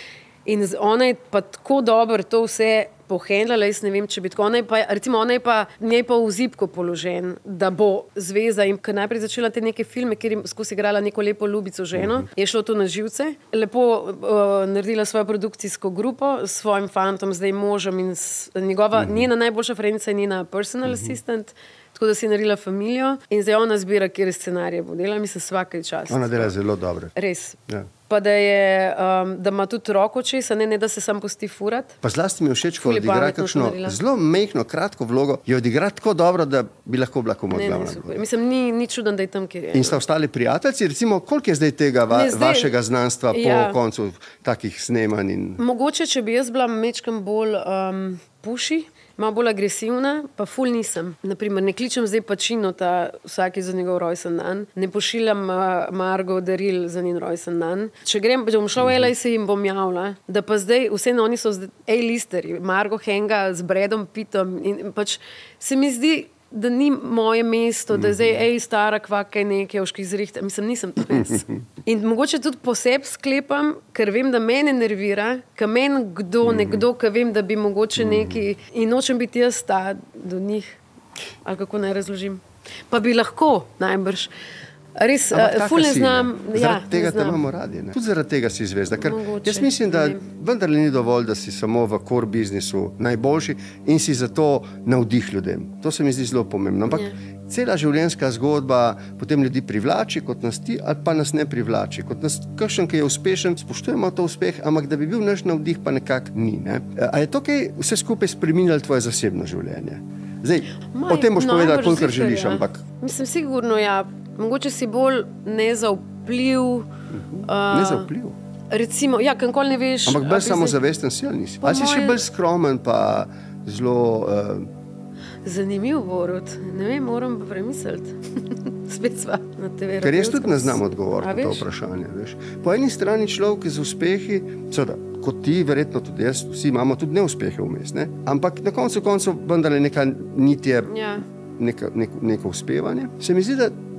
In ona je pa tako dobro to vse pohendlala, jaz ne vem, če bi tako. Ona je pa, recimo, ona je pa, njej pa v zibko položen, da bo zveza in ker najprej začela te neke filme, kjer je skozi igrala neko lepo ljubico ženo, je šlo to na živce, lepo uh, naredila svojo produkcijsko grupo s svojim fantom, zdaj možem in s, njegova, mm-hmm. njena najboljša frenica je njena personal mm-hmm. assistant, tako da si je naredila familijo in zdaj ona zbira, kjer scenarije bo delala, mislim, svakaj čas. Ona dela zelo dobro. Res. Ja. Pa da, je, um, da ima tudi roko česa, ne, ne da se sam pusti furat. Pa zlasti mi je všeč, ko odigra kakšno zelo mehko, kratko vlogo, je odigra tako dobro, da bi lahko bila komod glavna. Mislim, ni, ni čuden, da je tam, kjer je. In sta ostali prijateljci, recimo, koliko je zdaj tega va, ne, zdaj, vašega znanstva ja. Po koncu takih snemanj? In... Mogoče, če bi jaz bila mečkam bolj um, puši, malo bolj agresivna, pa ful nisem. Naprimer, ne kličem zdaj Pačinota vsaki za njegov rojsten dan, ne pošiljam uh, Margo daril za njen rojsten dan. Če grem, če bom šla v L A, se jim bom javila, da pa zdaj, vseeno oni so zdaj A-listeri, Margo henga z Bradom Pittom in pač se mi zdi, da ni moje mesto, da zdaj, ej, stara kvakaj nekaj, oški zrihta, mislim, nisem to res. In mogoče tudi poseb sklepam, ker vem, da mene nervira, ka meni kdo, nekdo, ka vem, da bi mogoče neki, in nočem biti jaz ta do njih, ali kako naj razložim. Pa bi lahko, najbrž. Res, uh, ful ne znam. Ne. Zaradi ja, tega te imamo radi. Ne? Tudi zaradi tega si zvezda. Ker jaz mislim, da vendar ni dovolj, da si samo v core biznisu najboljši in si zato navdih ljudem. To se mi zdi zelo pomembno. Ampak ja. Cela življenjska zgodba potem ljudi privlači, kot nas ti, ali pa nas ne privlači. Kot nas, kakšen, ki je uspešen, spoštujemo to uspeh, ampak da bi bil naš navdih, pa nekako ni. Ne? A je to, kaj vse skupaj spreminjalo tvoje zasebno življenje? Zdaj, Maj, o tem boš povedala, kolikor želiš, ja. ampak... Mislim, sigurno, ja. Mogoče si bolj nezaupljiv. Uh, nezaupljiv? Recimo, ja, kankoli ne veš... Ampak bolj samozavesten si, ali nisi? Ali si moje... še bolj skromen, pa zelo... Uh... Zanimiv, Borut. Ne vem, moram pa premisliti. Spet sva na te vero. Ker jaz tudi ne znam odgovoriti na to vprašanje. Veš. Po eni strani človek z uspehi, seveda, kot ti, verjetno tudi jaz, vsi imamo tudi neuspehe vmes, ne? Ampak na koncu koncev vendar je neka nitje... Ja. Neko, neko, neko uspevanje. Se mi zdi, da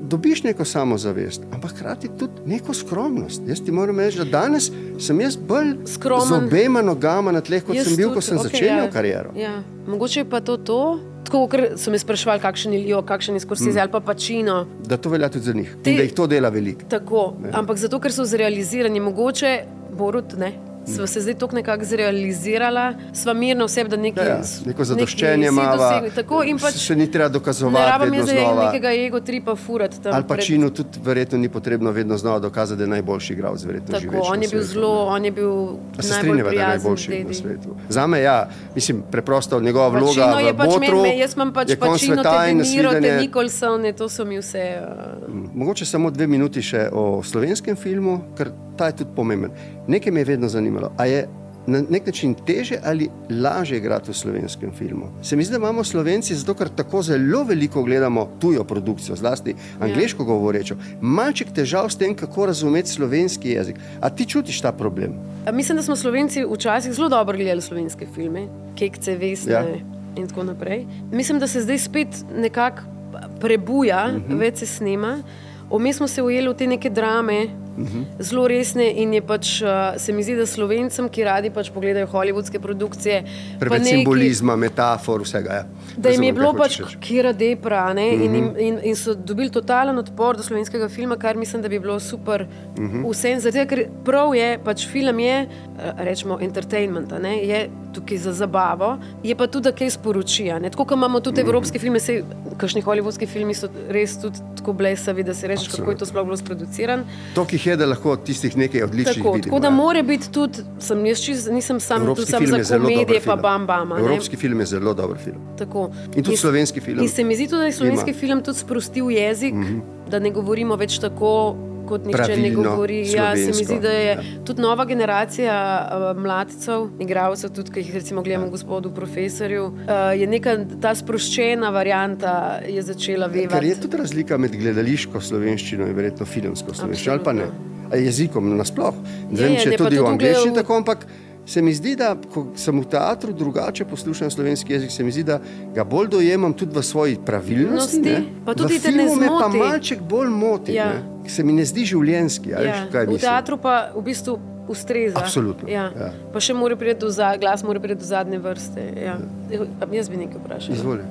dobiš neko samozavest, ampak hkrati tudi neko skromnost. Jaz ti moram reči, da danes sem jaz bolj skromen, z obema nogama na tleh, kot jaz sem bil, tudi, ko sem okay, začenjal ja, kariero. Ja. Mogoče je pa to to, tako, ker so me spraševali, kakšen je Leo, kakšen je Scorsese mm. ali pa Pacino. Da to velja tudi za njih. Te, in da jih to dela veliko. Tako, ne. Ampak zato, ker so zrealizirani, mogoče Borut, ne, sva se zdaj toliko nekako zrealizirala, sva mirna vseb, da neki, ja, ja. neko zadoščenje mava, pač, se ni treba dokazovati vedno znova. Ne rabam je nekega ego tripa furat tam. Al Pacinu pred... tudi verjetno ni potrebno vedno znova dokazati, da je najboljši igralec verjetno živeč na svetu. Tako, on je bil zelo, on je bil najbolj prijazen dedi. Na svetu. Zame ja, mislim, preprosto njegova vloga v pač Botru me, jaz imam pač Pacino, te De Niro, te Nicholson, to so mi vse... Uh... Mogoče samo dve minuti še o slovenskem filmu, ker ta je tudi pomemben. Nekaj me je vedno zanimalo, a je na nek način teže ali lažje igrati v slovenskem filmu. Se mi zdi, da imamo Slovenci, zato ker tako zelo veliko gledamo tujo produkcijo, zlasti angleško govorečo, malček težav s tem, kako razumeti slovenski jezik. A ti čutiš ta problem? A mislim, da smo Slovenci včasih zelo dobro gledali slovenske filme, Kekce, Vesne ja. in tako naprej. Mislim, da se zdaj spet nekako prebuja, uh-huh. več se snema. Vmes smo se ujeli v te neke drame, uh-huh. zelo resne in je pač, uh, se mi zdi, da Slovencem, ki radi pač pogledajo hollywoodske produkcije, preveč neki, simbolizma, metafor, vsega. Ja. Da jim je bilo pač Kira Depra, ne, uh-huh. in, in, in so dobili totalen odpor do slovenskega filma, kar mislim, da bi bilo super uh-huh. vsem. Zato, ker prav je, pač film je, rečemo, entertainment, ne, je tukaj za zabavo, je pa tudi kaj sporočija. Tako, kot imamo tudi evropske filme, sej, kakšni hollywoodski filmi so res tudi tako blesavi, da se rečeš, kako je to sploh bilo sproduciran. To, ki je, da lahko tistih nekaj odličnih tako, vidimo. Tako da ja. More biti tudi, sem jaz čist, nisem sam, tudi sam za komedije pa bam bam. Evropski film je zelo dober film. Tako. In tudi in, slovenski film. In se mi zdi tudi, da je slovenski ima. Film tudi sprostil jezik, mm-hmm. da ne govorimo več tako, kot nihče pravilno, ne govori. Ja, se mi zdi, da je ja. tudi nova generacija uh, mladcev, igralcev, tudi, ki jih recimo gledamo ja. Gospodu profesorju, uh, je neka ta sproščena varianta je začela vevati. Ker je tudi razlika med gledališko slovenščino in verjetno filmsko slovenščino, ali pa ne? Jezikom nasploh. Ne vem, če je tudi v angleščini tako, ampak se mi zdi, da ko sem v teatru drugače poslušam slovenski jezik, se mi zdi, da ga bolj dojemam tudi v svoji pravilnosti. Ne? Pa tudi v filmu me pa malček bolj moti. Ja. Ne? Se mi ne zdi življenjski. Ja. Kaj v teatru pa v bistvu ustreza. Absolutno. Ja. Ja. Pa še mora priti do zadnje, glas mora priti do zadnje vrste. Ja. Ja. Jaz bi nekaj vprašala. Izvoli.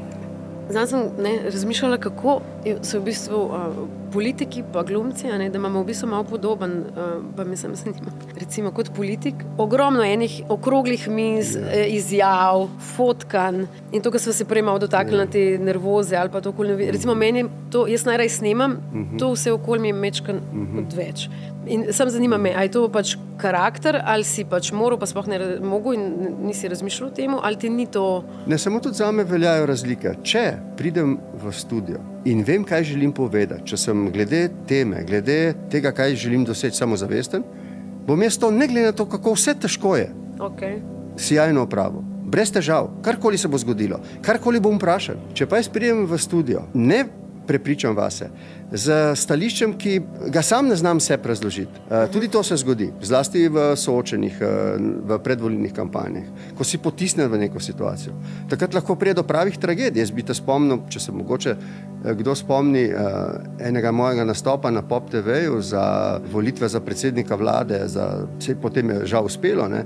Zdaj sem ne, razmišljala, kako so v bistvu uh, politiki pa glumci, ne, da imamo v bistvu malo podoben, uh, pa mislim, zanima, recimo kot politik, ogromno enih okroglih miz, yeah. izjav, fotkan in to, kar smo se prej malo dotakli yeah. na te nervoze ali pa to okolje. Recimo meni to, jaz najraj snemam, mm-hmm. to vse okolje mi je mečkan mm-hmm. odveč. In sam zanima me, a je to pač karakter, ali si pač moral, pa sploh ne mogu in nisi razmišljal o temu, ali ti ni to... Ne, samo tudi zame veljajo razlike. Če pridem v studio in vem, kaj želim povedati, če sem glede teme, glede tega, kaj želim doseči samozavesten, bom jaz to, ne glede na to, kako vse težko je, okay. sjajno opravil. Brez težav, karkoli se bo zgodilo, karkoli bom vprašal. Če pa jaz pridem v studio, ne prepričam vase, z stališčem, ki ga sam ne znam sebi razložiti. Uh, tudi to se zgodi, zlasti v soočenih, uh, v predvolilnih kampanjah, ko si potisne v neko situacijo. Takrat lahko pride do pravih tragedij. Jaz bi te spomnil, če se mogoče uh, kdo spomni uh, enega mojega nastopa na Pop te veju za volitve za predsednika vlade, za, se potem je žal uspelo, ne,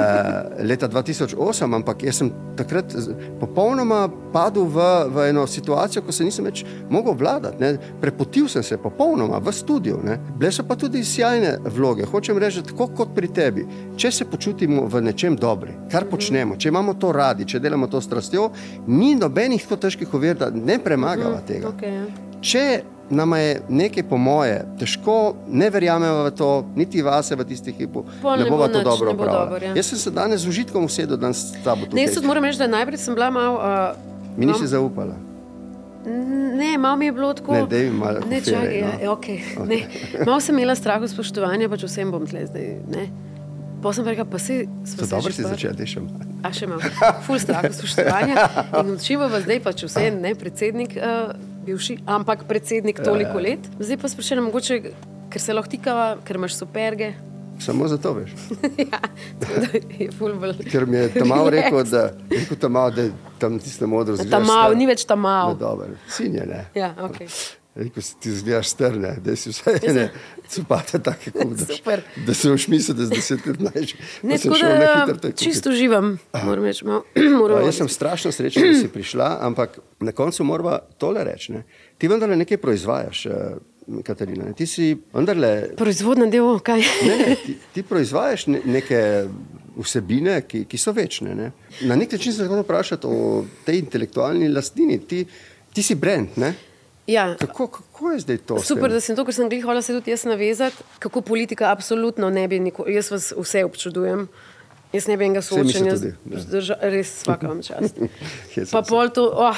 uh, leta dva tisoč osem, ampak jaz sem takrat popolnoma padel v, v eno situacijo, ko se nisem več mogel vladati, ne, prepotil sem se popolnoma v studiu, ne. Bile so pa tudi sjajne vloge. Hočem reči, tako kot pri tebi. Če se počutimo v nečem dobri, kar počnemo, če imamo to radi, če delamo to strastjo, ni nobenih tako težkih ovir, da ne premagava tega. Okay, ja. Če nama je nekaj po moje težko, ne verjamemo v to, niti vase v tistih hipu, ne, ne bova to dobro opravila. Ja. Jaz sem se danes z užitkom usedel, danes s tabo tukaj. Ne, jaz tudi moram reči, da najprej sem bila malo... Uh, Mi nisi zaupala? Ne, malo mi je bilo tako... Ne, dej mi malo ne, čakaj, no. ja, okay. okay. Ne, malo sem imela strah od spoštovanja, pač vsem bom tle zdaj, ne. Pa sem rekla, pa si... To dobro si začela, dej še malo. A še malo. Ful strah od spoštovanja. In odčiva vas zdaj pač vsem, ne, predsednik uh, bivši, ampak predsednik toliko ja, ja. let. Zdaj pa sprašala mogoče, ker se lahko tikava, ker imaš superge. Samo zato, veš. Ja, to je ful bolj. Ker mi je Tamal rekel, da, rekel Tamal, da je tam tiste modro zvezda. Tamal, ni več Tamal. No, dobro, sin je, ne. Ja, okej. Okay. Rekel si, ti zgledaš strne, da si vse ene copate take kudaš. Super. Da se boš mislil, da si deset let mlajši. Ne, tako da čisto uživam, moram reči. A, jaz sem strašno srečen, da si prišla, ampak na koncu morava tole reči. Ne? Ti vendarle nekaj proizvajaš, Katarina. Ti si vendarle... Proizvodna del, kaj? Ne, ti, ti proizvajaš ne, neke vsebine, ki, ki so večne. Ne? Na nek način se lahko vprašati o tej intelektualni lastnini. Ti, ti si brand, ne? Ja. Kako, kako je zdaj to? Super, da sem to, ker sem glih hvala se tudi jaz navezati, kako politika absolutno ne bi nikoli, jaz vas vse občudujem, jaz ne bi enega soočenja, zdrža, res svaka vam čast. Pa pol to, oh,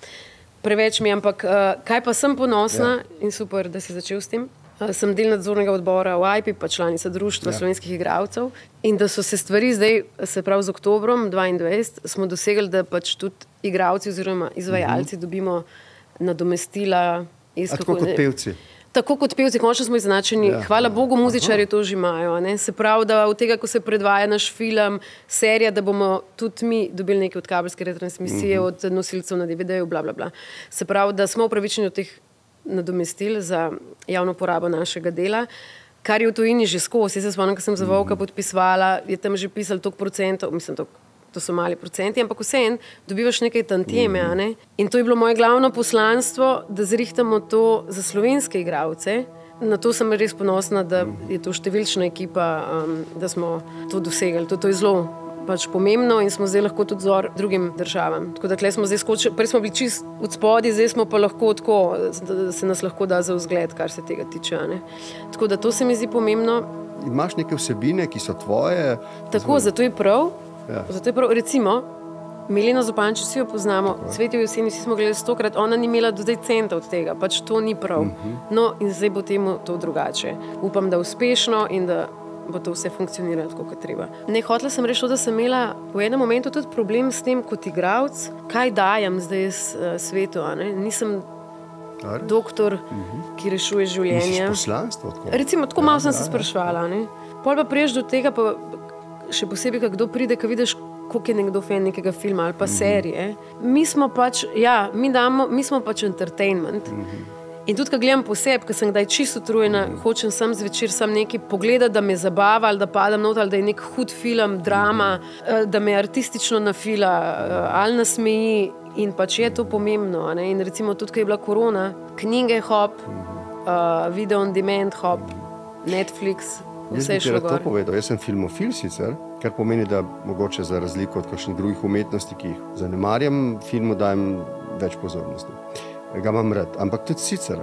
preveč mi, ampak uh, kaj pa sem ponosna ja. In super, da si začel s tem. Uh, sem del nadzornega odbora v A I P I, pa članica Društva ja. Slovenskih igralcev in da so se stvari zdaj, se pravi z oktobrom dvaindvajset, smo dosegli, da pač tudi igralci oziroma izvajalci uh-huh. dobimo nadomestila. Iz, tako kot pevci. Tako kot pevci, končno smo izenačeni. Ja, Hvala ja. Bogu, muzičarji to že imajo. Ne? Se pravi, da od tega, ko se predvaja naš film, serija, da bomo tudi mi dobili nekaj od kabelske retransmisije, uh-huh. od nosilcev na D V D-ju, bla, bla, bla. Se pravi, da smo upravičeni od teh nadomestil za javno porabo našega dela, kar je v tujini že skozi. Jaz se spomnim, ko sem za Volka uh-huh. podpisovala, je tam že pisalo toliko procentov, mislim, toliko. To so mali procenti, ampak vseeno dobivaš nekaj tantijeme, a ne? In to je bilo moje glavno poslanstvo, da zrihtamo to za slovenske igralce. Na to sem res ponosna, da je to številčna ekipa, um, da smo to dosegli. To, to je zelo pač pomembno in smo zdaj lahko tudi vzor drugim državam. Tako da tle smo zdaj skočili, prej smo bili čist od spodaj, zdaj smo pa lahko tako, da se nas lahko da za vzgled, kar se tega tiče, a ne? Tako da to se mi zdi pomembno. Imaš neke vsebine, ki so tvoje? Tako, zato je prav. Ja. Zato je prav, recimo, Milena Zupančič, vsi jo poznamo, Cvetje v jeseni, vsi smo gledali stokrat, ona ni imela do zdaj centa od tega, pač to ni prav. Uh-huh. No, in zdaj bo temu to drugače. Upam, da uspešno in da bo to vse funkcioniralo tako, kot treba. Ne, hotela sem reči to, da sem imela v enem momentu tudi problem s tem kot igralec, kaj dajem zdaj s, uh, svetu, a ne? Nisem Are? doktor, uh-huh. ki rešuje življenje. Misliš poslanstvo? Tako? Recimo, tako malo sem se spraševala, ne? Pol pa priješ do tega, pa še posebej, kako kdo pride, ko vidiš, koliko je nekdo fan nekega filma ali pa mm-hmm. serije. Mi smo pač, ja, mi, damo, mi smo pač entertainment. Mm-hmm. In tudi, ko gledam poseb, ko sem kdaj čisto utrujena, mm-hmm. hočem sam zvečer sam nekaj pogledati, da me zabava ali da padam not, ali da je nek hud film, drama, mm-hmm. da me artistično nafila ali nasmeji in pač je to pomembno. A ne? In recimo tudi, ko je bila korona, knjige hop, mm-hmm. uh, video on demand hop, Netflix. Jaz bi ti rad to povedal. Jaz sem filmofil sicer, kar pomeni, da mogoče za razliko od kakšnih drugih umetnosti, ki jih zanemarjam, filmu dajem več pozornosti. Ga imam rad. Ampak tudi sicer,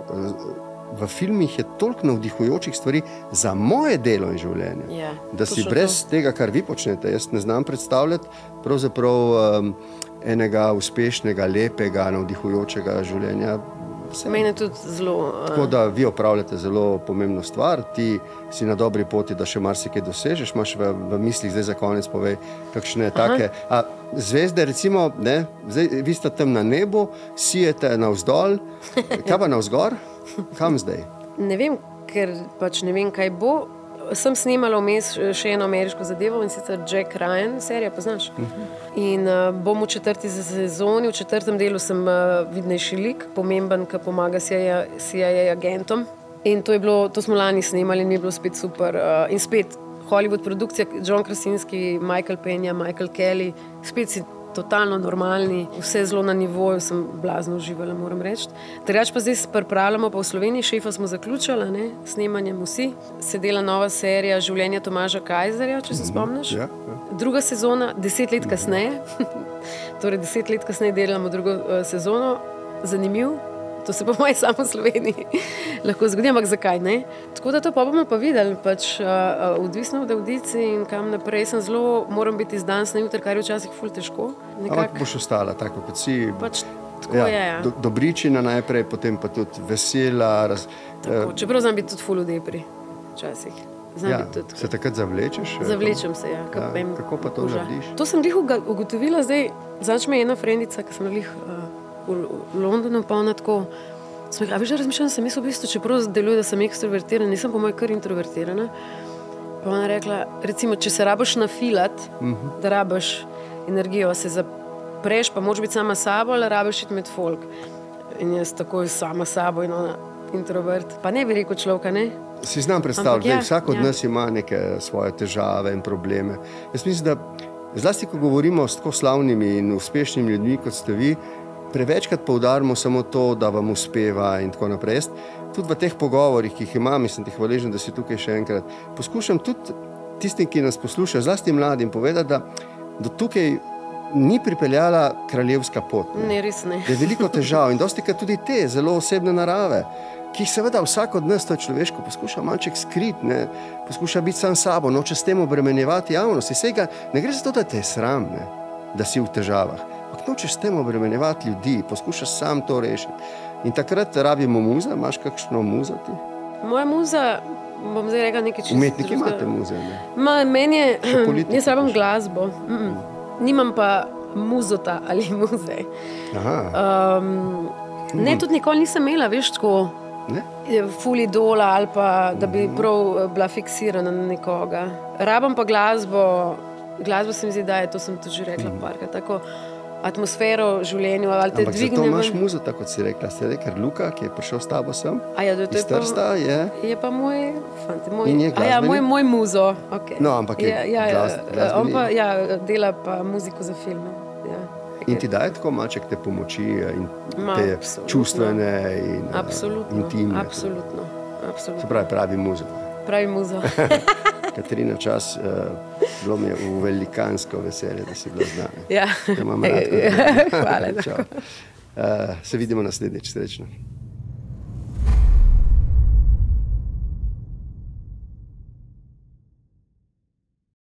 v filmih je toliko navdihujočih stvari za moje delo in življenje, ja, da si brez to. Tega, kar vi počnete, jaz ne znam predstavljati pravzaprav um, enega uspešnega, lepega, navdihujočega življenja. Mene tudi zelo... Uh... Tako da vi opravljate zelo pomembno stvar, ti si na dobri poti, da še marsikaj dosežeš, imaš v, v mislih, zdaj za konec povej, kakšne take... A zvezde, recimo, ne, zdaj, vi ste tam na nebu, sijete navzdol, kaj pa navzgor? Kam zdaj? Ne vem, ker pač ne vem, kaj bo. Sem snemala vmes še eno ameriško zadevo in sicer Jack Ryan, serija, poznaš? Uh-huh. In uh, bom v četrti sezoni, v četrtem delu sem uh, vidnejši lik, pomemben, ki pomaga C I A agentom. In to je bilo, to smo lani snemali in je bilo spet super. Uh, in spet Hollywood produkcija, John Krasinski, Michael Peña, Michael Kelly, spet si totalno normalni, vse zelo na nivoju, sem blazno uživala, moram reči. Drugače pa zdaj se pripravljamo, pa v Sloveniji Šefa smo zaključala, ne, snemanjem vsi. Se dela nova serija Življenje Tomaža Kajzerja, če se spomniš. Ja, ja. Druga sezona, deset let kasneje, torej deset let kasneje delamo drugo uh, sezono, zanimiv. To se pa moje samo v Sloveniji lahko zgodi, ampak zakaj ne? Tako da to pa bomo pa videli, pač uh, odvisno od audici in kam naprej. Sem zelo, moram biti iz danes na jutri, kar je včasih ful težko. Nekak... Ampak boš ostala tako, kot si. Pač tako ja, je, ja. Do, dobričina najprej, potem pa tudi vesela. Raz, tako, čeprav znam biti tudi ful v depri, včasih. Ja, tudi, se takrat zavlečeš? Zavlečem se, ja. ja vem, kako pa to narediš? To sem glih ugotovila zdaj, zadnjič me je ena frendica, ki sem glih uh, v Londonu, pa ona tako, sem rekla, a veš, da razmišljam, sem jaz v bistvu, čeprav deluje, da sem ekstrovertirana, nisem po moje kar introvertirana. Pa ona rekla, recimo, če se rabiš nafilat, uh-huh. da rabiš energijo, se zapreš, pa moraš biti sama sabo, ali rabiš iti med folk. in jaz takoj sama sabo in ona introvert. Pa ne bi rekel človeka, ne? Si znam predstavljati, da ja, vsak od ja. nas ima neke svoje težave in probleme. Jaz mislim, da zlasti, ko govorimo s tako slavnimi in uspešnimi ljudmi, kot ste vi, prevečkrat poudarimo samo to, da vam uspeva in tako naprej. Jaz tudi v teh pogovorih, ki jih imam, sem ti hvaležen, da si tukaj še enkrat, poskušam tudi tistim, ki nas poslušajo, zlasti mladim, povedati, da do tukaj ni pripeljala kraljevska pot. Ne, ne res ne. Da je veliko težav in dostikrat tudi te zelo osebne narave, ki jih seveda vsak od nas, to je človeško, poskuša malček skriti, ne, poskuša biti sam sabo, noče s tem obremenjevati javnosti. Sega, ne gre za to, da te je sram, ne, da si v težavah, ampak nočeš s tem obremenjevati ljudi, poskušaš sam to rešiti. In takrat rabimo muza, imaš kakšno muzo ti? Moja muza, bom zdaj rekla nekaj čisto. Umetniki imate muze, ne? Ma, meni je, jaz rabim paš. glasbo, mm -mm. nimam pa muzota ali muze. Aha. Um, ne, tudi nikoli nisem imela, veš, tako Ne? ful idola ali pa, da bi prav bila fiksirana na nekoga. Rabam pa glasbo, glasbo se mi zdi, da je, to sem tudi že rekla mm. parkrat, tako atmosfero v življenju, ali te Ampak dvigne. zato imaš muzo, tako kot si rekla, ste, ker Luka, ki je prišel s tabo sem, A ja, da to iz je pa, Trsta, je... je pa moj fant, moj, In je a ja, glasbenik? moj, moj muzo. Okay. No, ampak je ja, ja, glas, ja, on pa, ja, dela pa muziko za filme. Ja. In ti daje tako malček te pomoči in Ma, te absolutno. čustvene in Absolutno, intimne. absolutno, absolutno. Se pravi, pravi muzo. Pravi muzo. Katarina Čas, uh, bilo mi je v velikansko veselje, da si bila z nami. Ja. Te imam rad. Hvala. Čau. Uh, se vidimo naslednjič, srečno.